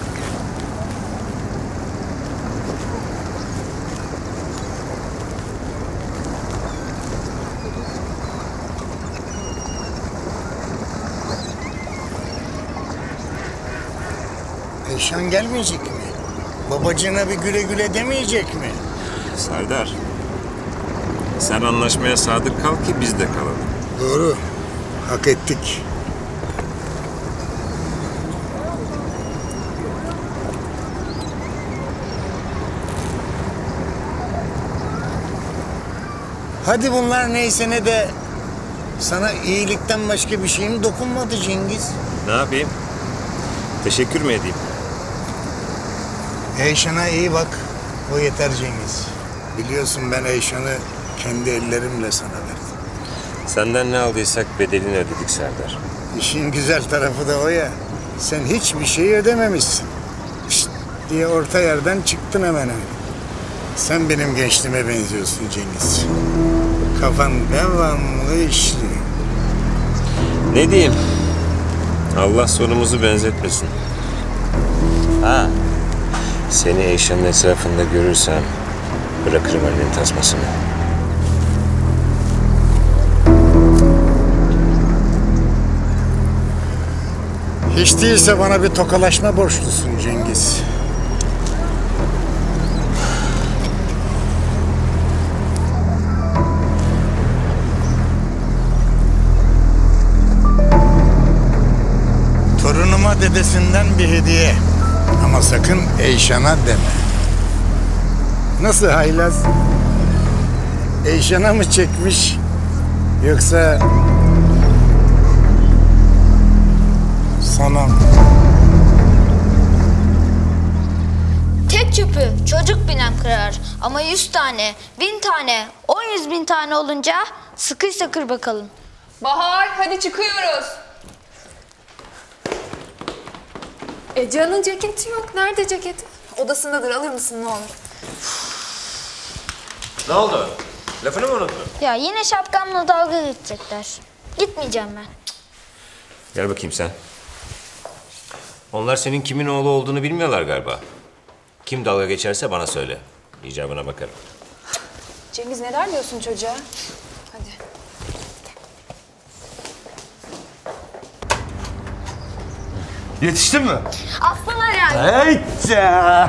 Eyşan gelmeyecek mi? Babacığına bir güle güle demeyecek mi? Serdar, sen anlaşmaya sadık kal ki biz de kalalım. Doğru. Hak ettik. Hadi bunlar neyse ne de sana iyilikten başka bir şeyim dokunmadı Cengiz. Ne yapayım? Teşekkür mü edeyim? Eyşan'a iyi bak. O yeter Cengiz. Biliyorsun ben Eyşan'ı kendi ellerimle sana verdim. Senden ne aldıysak bedelini ödedik Serdar. İşin güzel tarafı da o ya. Sen hiçbir şey ödememişsin. Pişt diye orta yerden çıktın hemen öyle. Sen benim gençliğime benziyorsun Cengiz. Kafan devamlı işliyor. Ne diyeyim? Allah sonumuzu benzetmesin. Ha, seni Eyşan'ın etrafında görürsem bırakırım elinin tasmasını. Hiç değilse bana bir tokalaşma borçlusun Cengiz. Torunuma dedesinden bir hediye. Ama sakın Eyşan'a deme. Nasıl haylaz? Eyşan'a mı çekmiş? Yoksa sana mı? Tek çöpü çocuk binem kırar. Ama 100 tane, 1000 tane, 100.000 tane olunca sıkıysa kır bakalım. Bahar, hadi çıkıyoruz. Ece'nin ceketi yok. Nerede ceketi? Odasındadır. Alır mısın ne olur? Ne oldu? Lafını mı unuttun? Ya yine şapkamla dalga geçecekler. Gitmeyeceğim ben. Gel bakayım sen. Onlar senin kimin oğlu olduğunu bilmiyorlar galiba. Kim dalga geçerse bana söyle. İcabına bakarım. Cengiz neler diyorsun çocuğa? Hadi. Yetiştin mi? Aslan herhalde. Hey!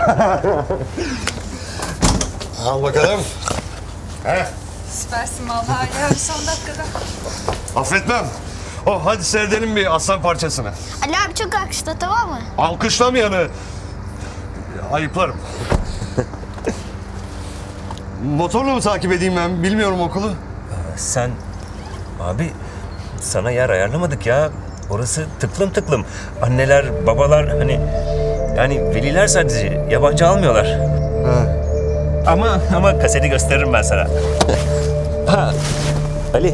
Al bakalım. He? Süpersin vallahi ya. Son dakikada. Affetmem. Oh hadi seyredelim bir aslan parçasını. Ali abi çok alkışla, tamam mı? Alkışlamayanı ayıplarım. Motorla mı takip edeyim ben? Bilmiyorum okulu. Sen... Abi sana yer ayarlamadık ya. Orası tıklım tıklım. Anneler, babalar hani... Yani veliler sadece. Yabancı almıyorlar. Ha. Ama kaseti gösteririm ben sana. Ha, Ali.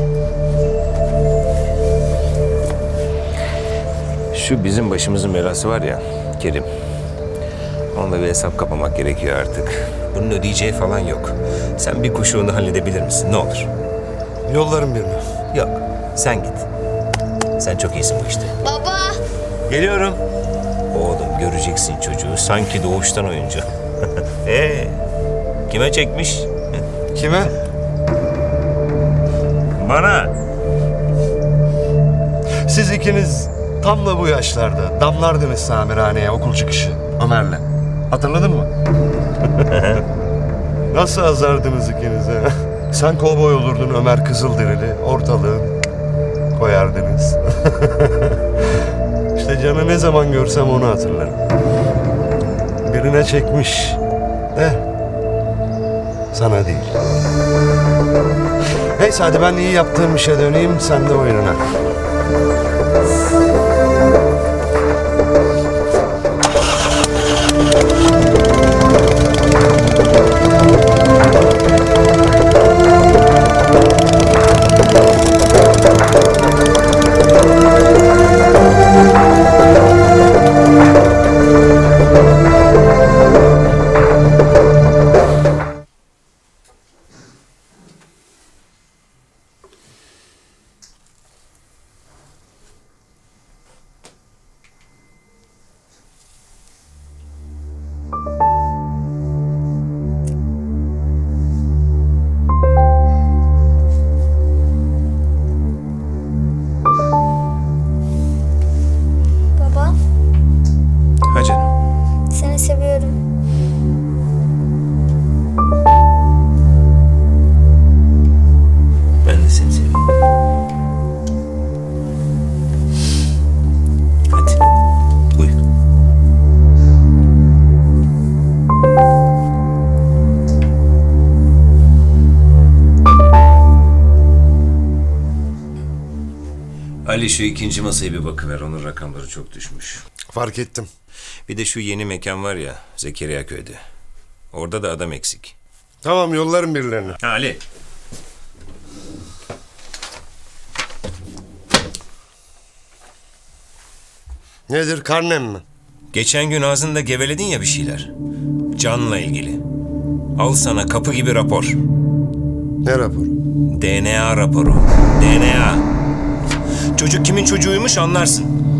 Şu bizim başımızın belası var ya, Kerim. Onunla bir hesap kapamak gerekiyor artık. Bunun ödeyeceği falan yok. Sen bir kuşuğunu halledebilir misin? Ne olur. Yollarım birini. Yok, sen git. Sen çok iyisin bu işte. Baba. Geliyorum. Oğlum göreceksin çocuğu. Sanki doğuştan oyuncu. Kime çekmiş? Kime? Bana. Siz ikiniz tam da bu yaşlarda damlardınız tamirhaneye okul çıkışı Ömer'le. Hatırladın mı? Nasıl azardınız ikiniz ha? Sen kovboy olurdun, Ömer Kızılderili. Ortalığı koyardınız. İşte Can'ı ne zaman görsem onu hatırlarım. Birine çekmiş. Sana değil. Neyse hadi ben iyi yaptığım işe döneyim, sen de oyununa. Seni seviyorum. Ben de seni seviyorum. Hadi uyu. Ali şu ikinci masaya bir bakıver. Onun rakamları çok düşmüş. Fark ettim. Bir de şu yeni mekan var ya Zekeriya Köy'de. Orada da adam eksik. Tamam yollarım birilerine. Ali. Nedir, karnem mi? Geçen gün ağzında geveledin ya bir şeyler. Can'la ilgili. Al sana kapı gibi rapor. Ne raporu? DNA raporu. DNA. Çocuk kimin çocuğuymuş anlarsın.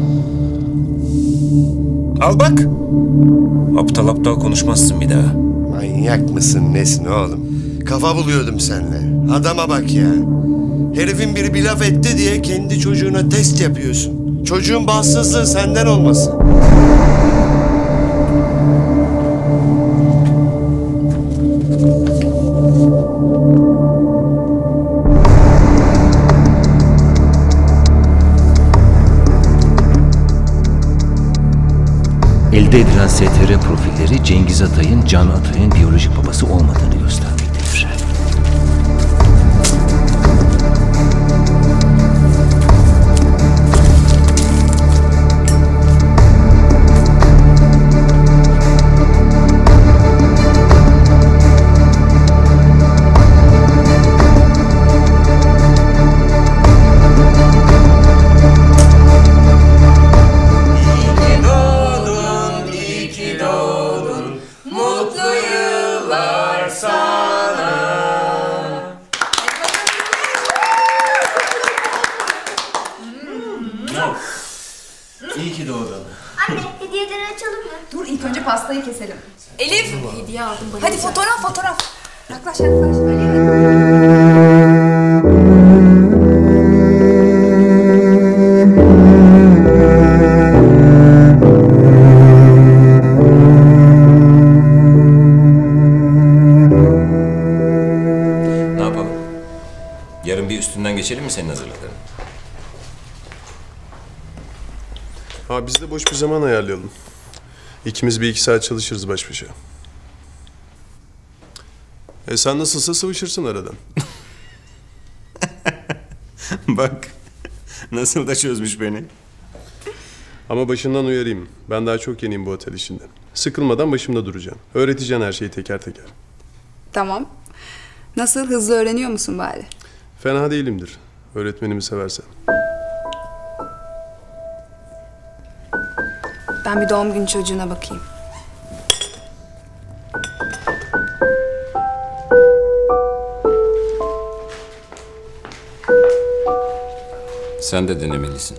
Al bak. Aptal aptal konuşmazsın bir daha. Manyak mısın nesin oğlum? Kafa buluyordum seninle. Adama bak ya. Herifin biri bir laf etti diye kendi çocuğuna test yapıyorsun. Çocuğun bahtsızlığı senden olmasın. Elde edilen STR profilleri Cengiz Atay'ın Can Atay'ın biyolojik babası olmadığını göstermektedir. İyi ki doğdun. Anne hediyeleri açalım mı? Dur ilk önce pastayı keselim. Elif. Hediye aldım. Hadi fotoğraf. Yaklaş. Ne yapalım? Yarın bir üstünden geçelim mi senin hazırlıklarını? Ha biz de boş bir zaman ayarlayalım. İkimiz bir 2 saat çalışırız baş başa. Sen nasılsa sıvışırsın aradan. Bak nasıl da çözmüş beni. Ama başından uyarayım. Ben daha çok yeniyim bu otel işinde. Sıkılmadan başımda duracağım. Öğreteceğim her şeyi teker teker. Tamam. Nasıl, hızlı öğreniyor musun bari? Fena değilimdir. Öğretmenimi seversen. Ben bir doğum günü çocuğuna bakayım. Sen de denemelisin.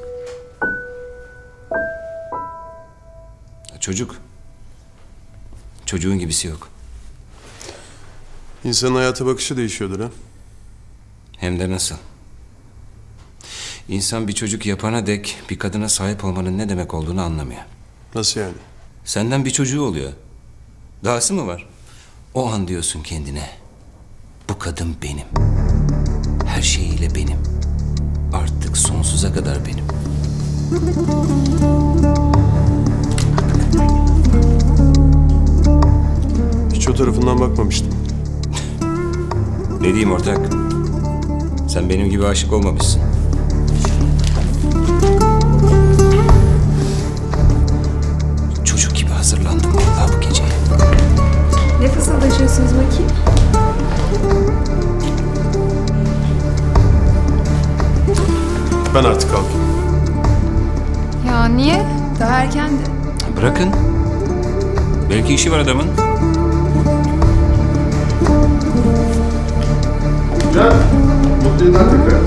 Çocuk. Çocuğun gibisi yok. İnsanın hayata bakışı değişiyordur ha. Hem de nasıl? İnsan bir çocuk yapana dek bir kadına sahip olmanın ne demek olduğunu anlamıyor. Nasıl yani? Senden bir çocuğu oluyor. Dahası mı var? O an diyorsun kendine. Bu kadın benim. Her şeyiyle benim. Artık sonsuza kadar benim. Hiç o tarafından bakmamıştım. Ne diyeyim ortak? Sen benim gibi aşık olmamışsın. Çocuk gibi hazırlandım vallahi bu geceye. Ne fısıldaşıyorsunuz bakayım? Ben artık kalkayım. Ya niye? Daha erkendi. Bırakın. Belki işi var adamın. Güzel. Mutlu yıllar tekrar.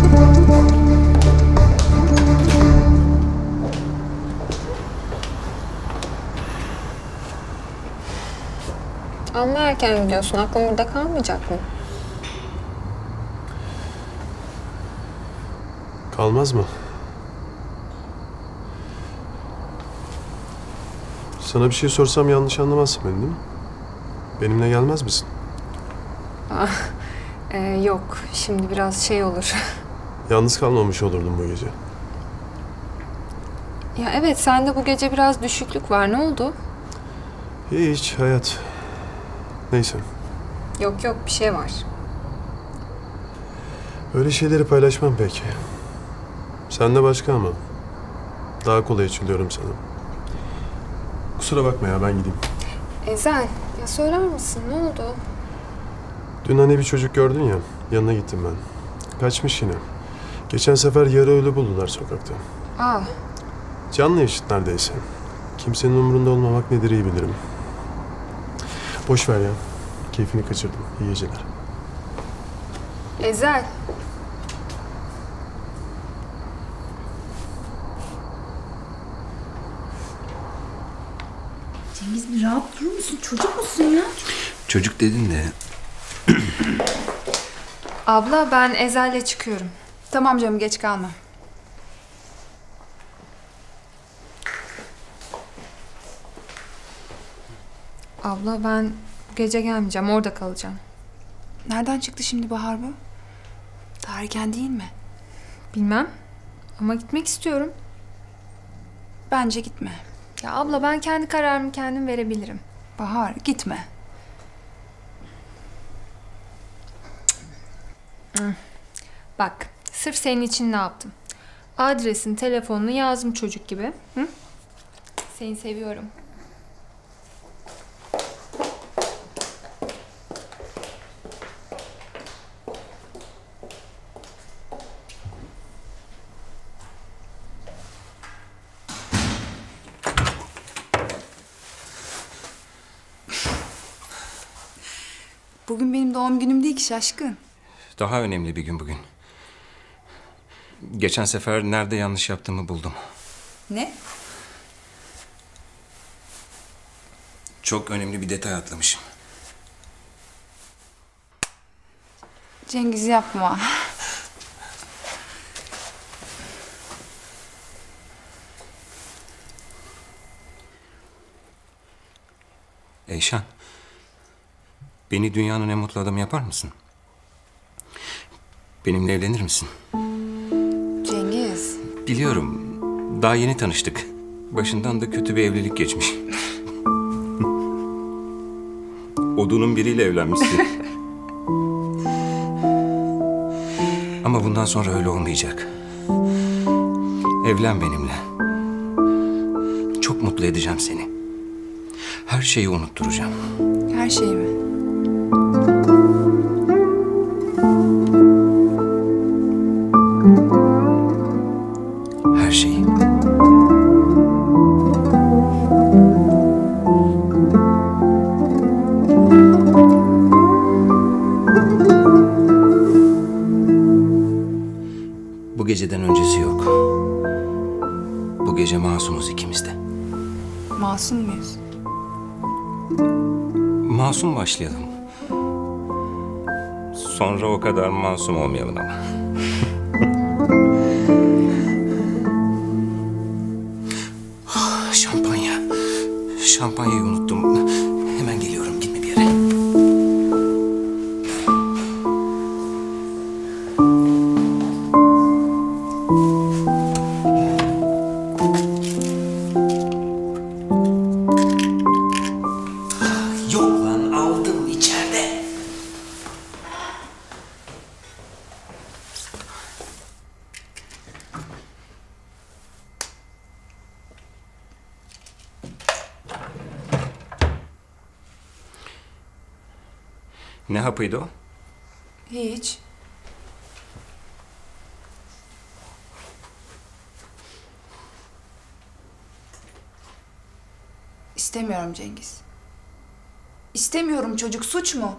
Amma erken gidiyorsun. Aklın burada kalmayacak mı? Kalmaz mı? Sana bir şey sorsam yanlış anlamazsın beni değil mi? Benimle gelmez misin? Yok. Şimdi biraz şey olur. Yalnız kalmamış olurdum bu gece. Ya evet, sende bu gece biraz düşüklük var. Ne oldu? Hiç hayat. Neyse. Yok yok, bir şey var. Öyle şeyleri paylaşmam peki. Sen de başka ama. Daha kolay açılıyorum sana. Kusura bakma ya, ben gideyim. Ezel, ya söyler misin? Ne oldu? Dün hani bir çocuk gördün ya, yanına gittim ben. Kaçmış yine. Geçen sefer yarı ölü buldular sokakta. Aa. Canlı yaşıt neredeyse. Kimsenin umurunda olmamak nedir iyi bilirim. Boş ver ya. Keyfini kaçırdım. İyi geceler. Ezel. Cengiz, bir rahat durur musun? Çocuk musun ya? Çocuk dedin de. Abla, ben Ezel'le çıkıyorum. Tamam canım, geç kalma. Abla, ben bu gece gelmeyeceğim. Orada kalacağım. Nereden çıktı şimdi Bahar bu? Daha erken değil mi? Bilmem. Ama gitmek istiyorum. Bence gitme. Ya abla, ben kendi kararımı kendim verebilirim. Bahar, gitme. Bak, sırf senin için ne yaptım? Adresin, telefonunu yazdım çocuk gibi. Hı? Seni seviyorum. Bugün benim doğum günüm değil ki şaşkın. Daha önemli bir gün bugün. Geçen sefer nerede yanlış yaptığımı buldum. Ne? Çok önemli bir detay atlamışım. Cengiz, yapma. Eyşan, beni dünyanın en mutlu adamı yapar mısın? Benimle evlenir misin? Cengiz. Biliyorum, daha yeni tanıştık. Başından da kötü bir evlilik geçmiş. Odunun biriyle evlenmişsin. Ama bundan sonra öyle olmayacak. Evlen benimle. Çok mutlu edeceğim seni. Her şeyi unutturacağım. Her şeyi mi? Her şeyi. Bu geceden öncesi yok. Bu gece masumuz ikimiz de. Masum muyuz? Masum başlayalım. Sonra o kadar masum olmayalım ama. Şampanyayı unuttum. Hemen geliyorum, gitme bir yere. Yok lan, aldım içeride. Ne hapıydı o? Hiç. İstemiyorum Cengiz. İstemiyorum, çocuk suç mu?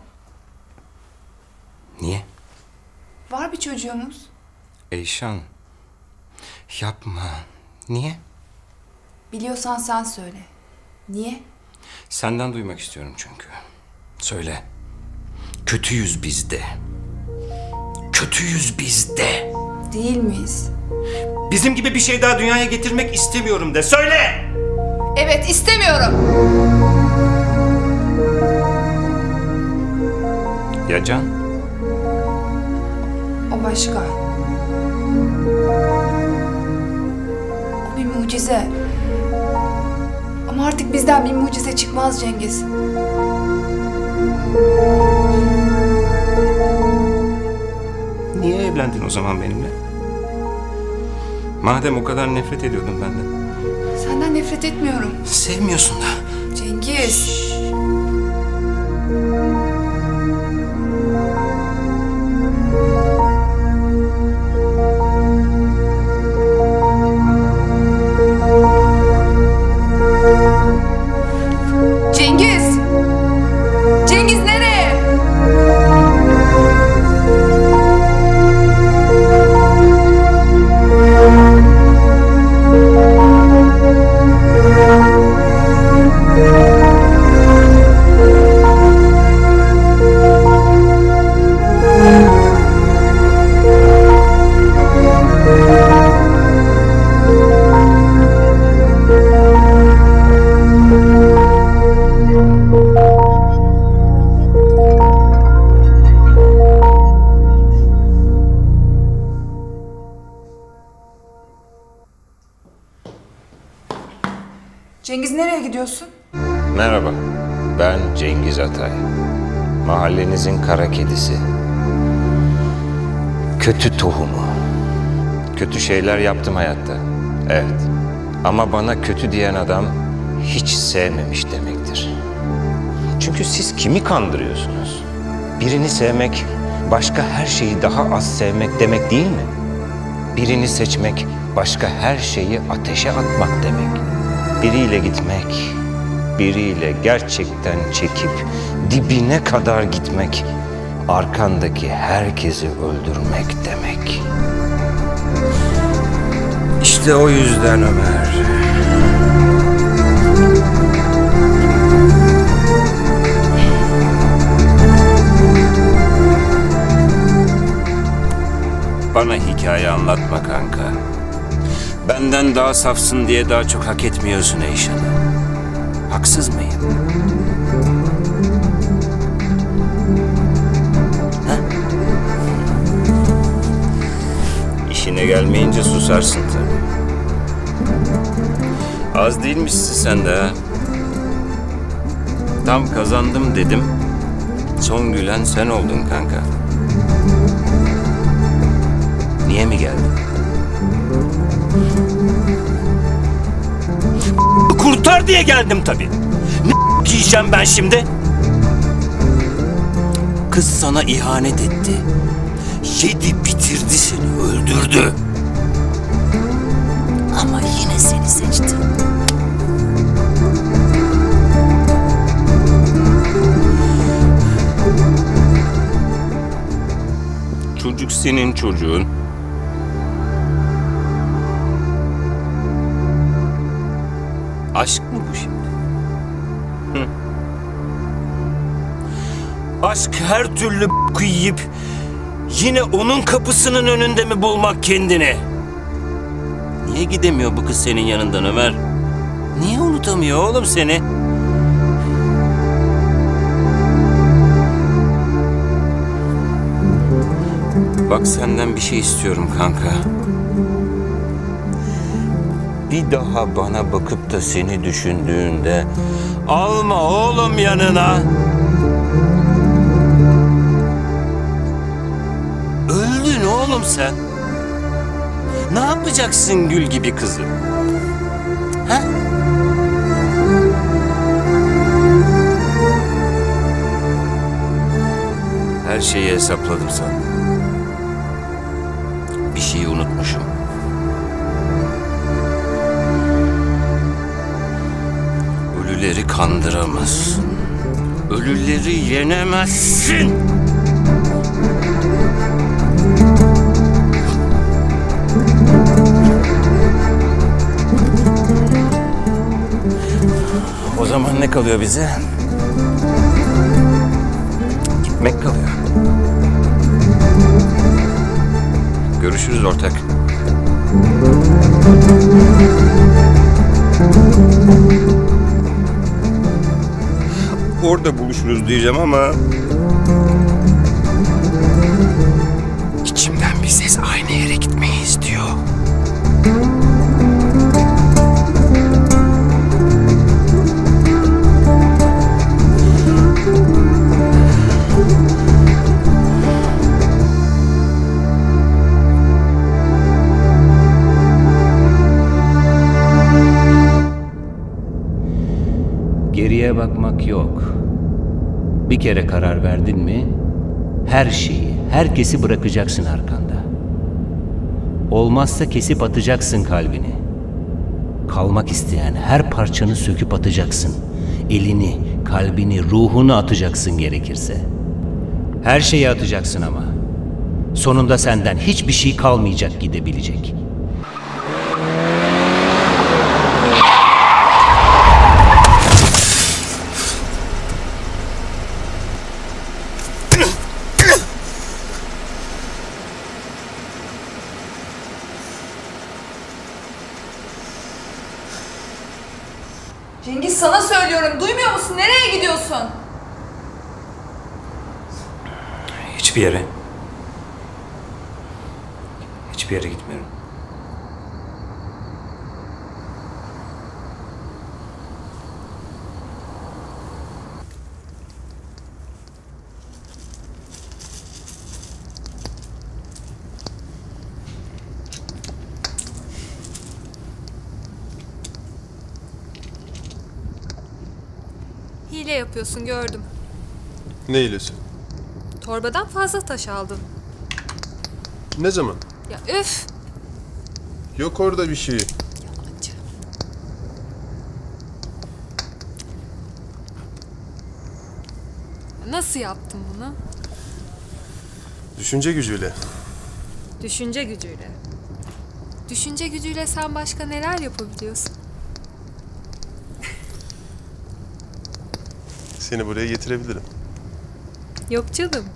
Niye? Var bir çocuğumuz. Eyşan. Yapma. Niye? Biliyorsan sen söyle. Niye? Senden duymak istiyorum çünkü. Söyle. Kötüyüz biz de. Kötüyüz biz de. Değil miyiz? Bizim gibi bir şey daha dünyaya getirmek istemiyorum de. Söyle! Evet, istemiyorum. Ya Can? O başka. O bir mucize. Ama artık bizden bir mucize çıkmaz Cengiz. Niye evlendin o zaman benimle? Madem o kadar nefret ediyordun benden. Senden nefret etmiyorum. Sevmiyorsun da. Cengiz. Cengiz! Cengiz nereye? Cengiz nereye gidiyorsun? Merhaba. Ben Cengiz Atay. Mahallenizin kara kedisi. Kötü tohumu. Kötü şeyler yaptım hayatta. Evet. Ama bana kötü diyen adam hiç sevmemiş demektir. Çünkü siz kimi kandırıyorsunuz? Birini sevmek, başka her şeyi daha az sevmek demek değil mi? Birini seçmek, başka her şeyi ateşe atmak demek. Biriyle gitmek, biriyle gerçekten çekip dibine kadar gitmek, arkandaki herkesi öldürmek demek. İşte o yüzden Ömer. Bana hikaye anlatma kanka. Benden daha safsın diye daha çok hak etmiyorsun Eyşan'ı. Haksız mıyım? Ha? İşine gelmeyince susarsın tabii. Az değilmişsin sen de ha. Tam kazandım dedim. Son gülen sen oldun kanka. Niye mi geldin? Kurtar diye geldim tabii. Ne diyeceğim ben şimdi? Kız sana ihanet etti. Yedi bitirdi seni, öldürdü. Ama yine seni seçti. Çocuk senin çocuğun. Aşk mı bu şimdi? Hı? Aşk her türlü b***ı yiyip yine onun kapısının önünde mi bulmak kendini? Niye gidemiyor bu kız senin yanından Ömer? Niye unutamıyor oğlum seni? Bak senden bir şey istiyorum kanka. Bir daha bana bakıp da seni düşündüğünde alma oğlum yanına. Öldün oğlum sen. Ne yapacaksın gül gibi kızı? Ha? Her şeyi hesapladım sandım. Bir şeyi unutmuşum. Ölüleri kandıramazsın. Ölüleri yenemezsin. O zaman ne kalıyor bize? Gitmek kalıyor. Görüşürüz ortak. Orada buluşuruz diyeceğim ama içimden bir ses aynı yere gitmeyi istiyor. Geriye bakmak yok. Bir kere karar verdin mi, her şeyi, herkesi bırakacaksın arkanda. Olmazsa kesip atacaksın kalbini. Kalmak isteyen her parçanı söküp atacaksın. Elini, kalbini, ruhunu atacaksın gerekirse. Her şeyi atacaksın ama. Sonunda senden hiçbir şey kalmayacak gidebilecek. Cengiz sana söylüyorum. Duymuyor musun? Nereye gidiyorsun? Hiçbir yere. Hiçbir yere gitmiyorum. Hile yapıyorsun, gördüm. Ne hilesi? Torbadan fazla taş aldın. Ne zaman? Ya üf! Yok orada bir şey. Nasıl yaptın bunu? Düşünce gücüyle. Düşünce gücüyle. Düşünce gücüyle sen başka neler yapabiliyorsun? Seni buraya getirebilirim. Yok canım.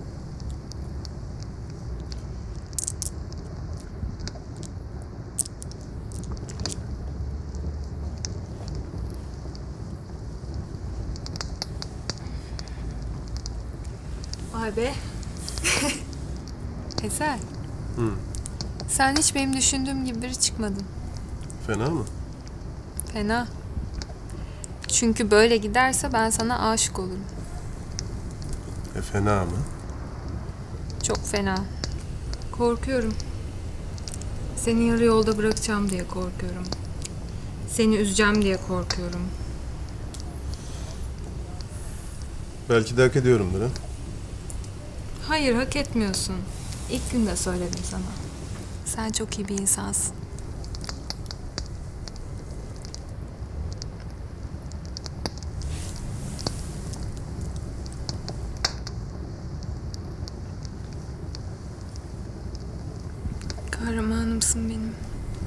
Vay be. Ezel. Hı. Sen hiç benim düşündüğüm gibi biri çıkmadın. Fena mı? Fena. Çünkü böyle giderse ben sana aşık olurum. Fena mı? Çok fena. Korkuyorum. Seni yarı yolda bırakacağım diye korkuyorum. Seni üzeceğim diye korkuyorum. Belki de hak ediyorumdur ha? Hayır, hak etmiyorsun. İlk gün de söyledim sana. Sen çok iyi bir insansın. Kahramanımsın benim.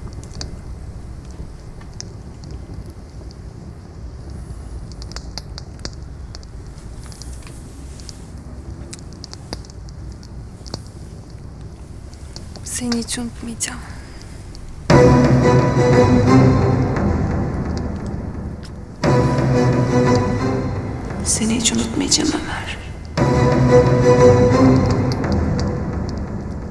Seni hiç unutmayacağım. Seni hiç unutmayacağım Ömer.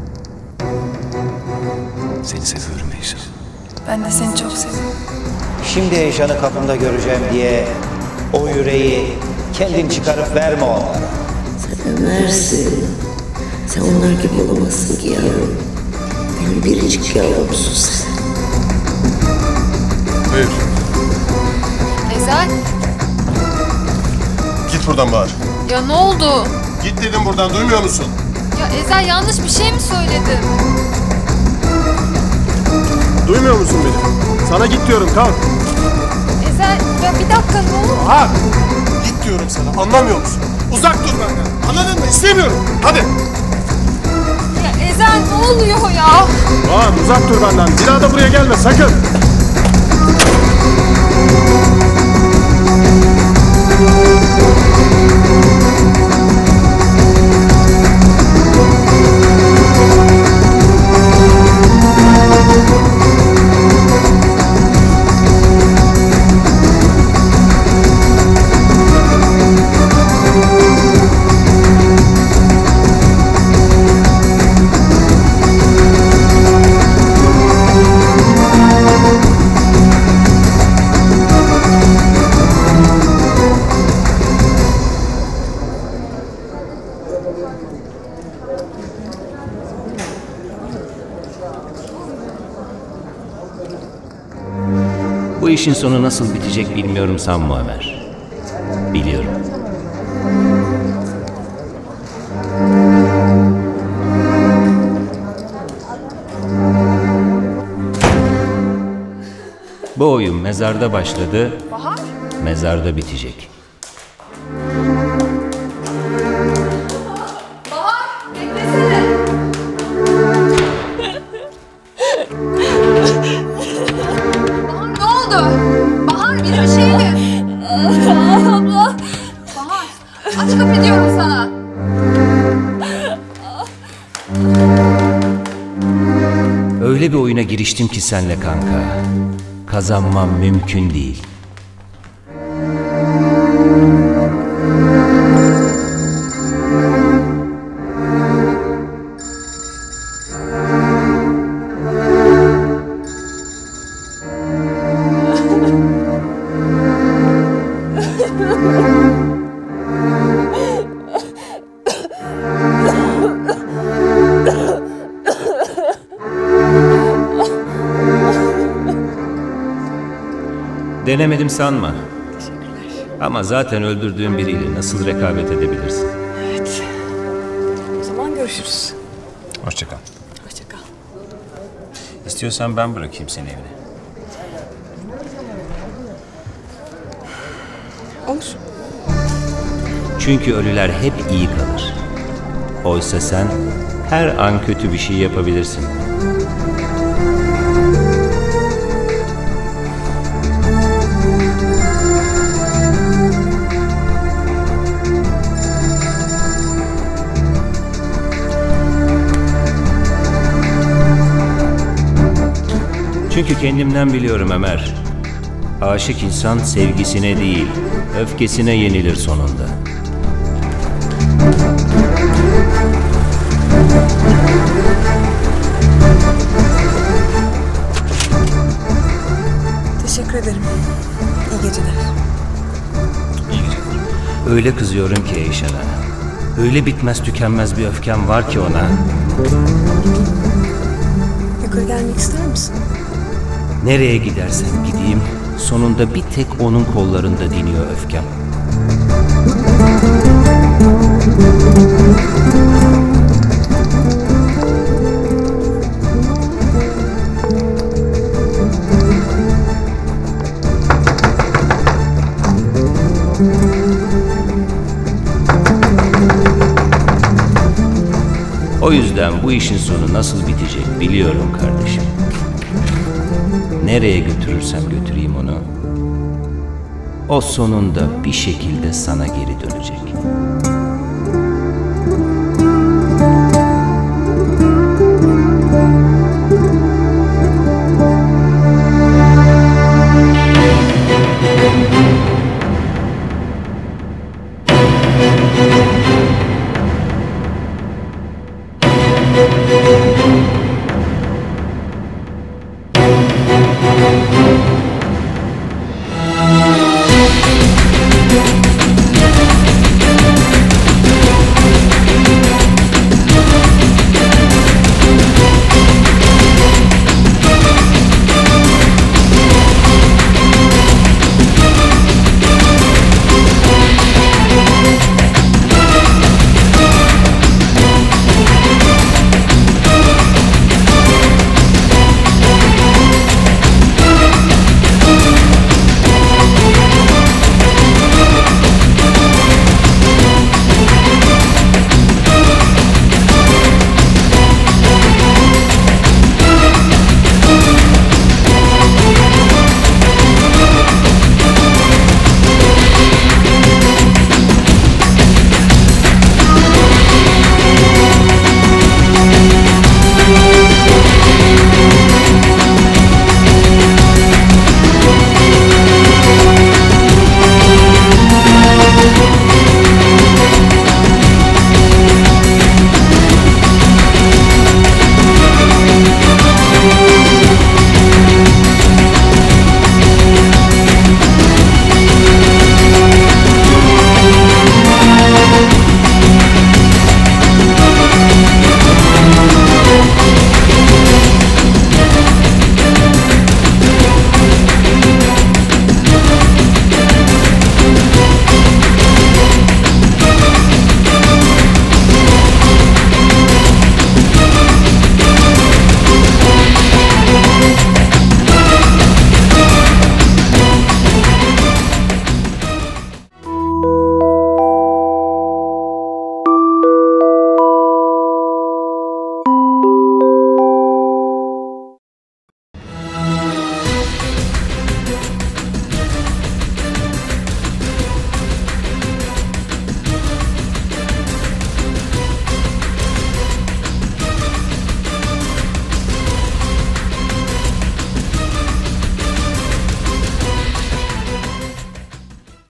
Seni seviyorum Eyşan. Ben de seni çok seviyorum. Şimdi Eyşan'ı kapımda göreceğim diye o yüreği kendin çıkarıp verme onlara. Sen Ömer'sin. Sen onlar gibi olamazsın ki yavrum. Benim biricik yavrumsun sen. Buyur. Ezel. Git buradan Bahar. Ya ne oldu? Git dedim buradan, duymuyor musun? Ya Ezel yanlış bir şey mi söyledim? Duymuyor musun beni? Sana git diyorum, kalk. Ezel ya bir dakika ne olur? Bahar! Git diyorum sana, anlamıyor musun? Uzak dur benden, anladın mı? İstemiyorum, hadi. Ya Ezel ne oluyor ya? Bahar uzak dur benden, bir daha da buraya gelme sakın. Bu işin sonu nasıl bitecek bilmiyorum sanma Ömer. Biliyorum. Bu oyun mezarda başladı, mezarda bitecek. Bahar beklesene. Bahar ne oldu? Bahar biri bir şey mi? Abla. Bahar aç kapıyı diyorum sana. Öyle bir oyuna giriştim ki senle kanka. Kazanmam mümkün değil. Denemedim sanma. Ama zaten öldürdüğün biriyle nasıl rekabet edebilirsin? Evet. O zaman görüşürüz. Hoşça kal. Hoşça kal. İstiyorsan ben bırakayım seni evine. Olur. Çünkü ölüler hep iyi kalır. Oysa sen her an kötü bir şey yapabilirsin. Çünkü kendimden biliyorum Ömer. Aşık insan sevgisine değil, öfkesine yenilir sonunda. Teşekkür ederim. İyi geceler. İyi geceler. Öyle kızıyorum ki Eyşan'a. Öyle bitmez tükenmez bir öfkem var ki ona. Yukarı gelmek ister misin? Nereye gidersem gideyim, sonunda bir tek onun kollarında diniyor öfkem. O yüzden bu işin sonu nasıl bitecek biliyorum kardeşim. Nereye götürürsem götüreyim onu, o sonunda bir şekilde sana geri dönecek.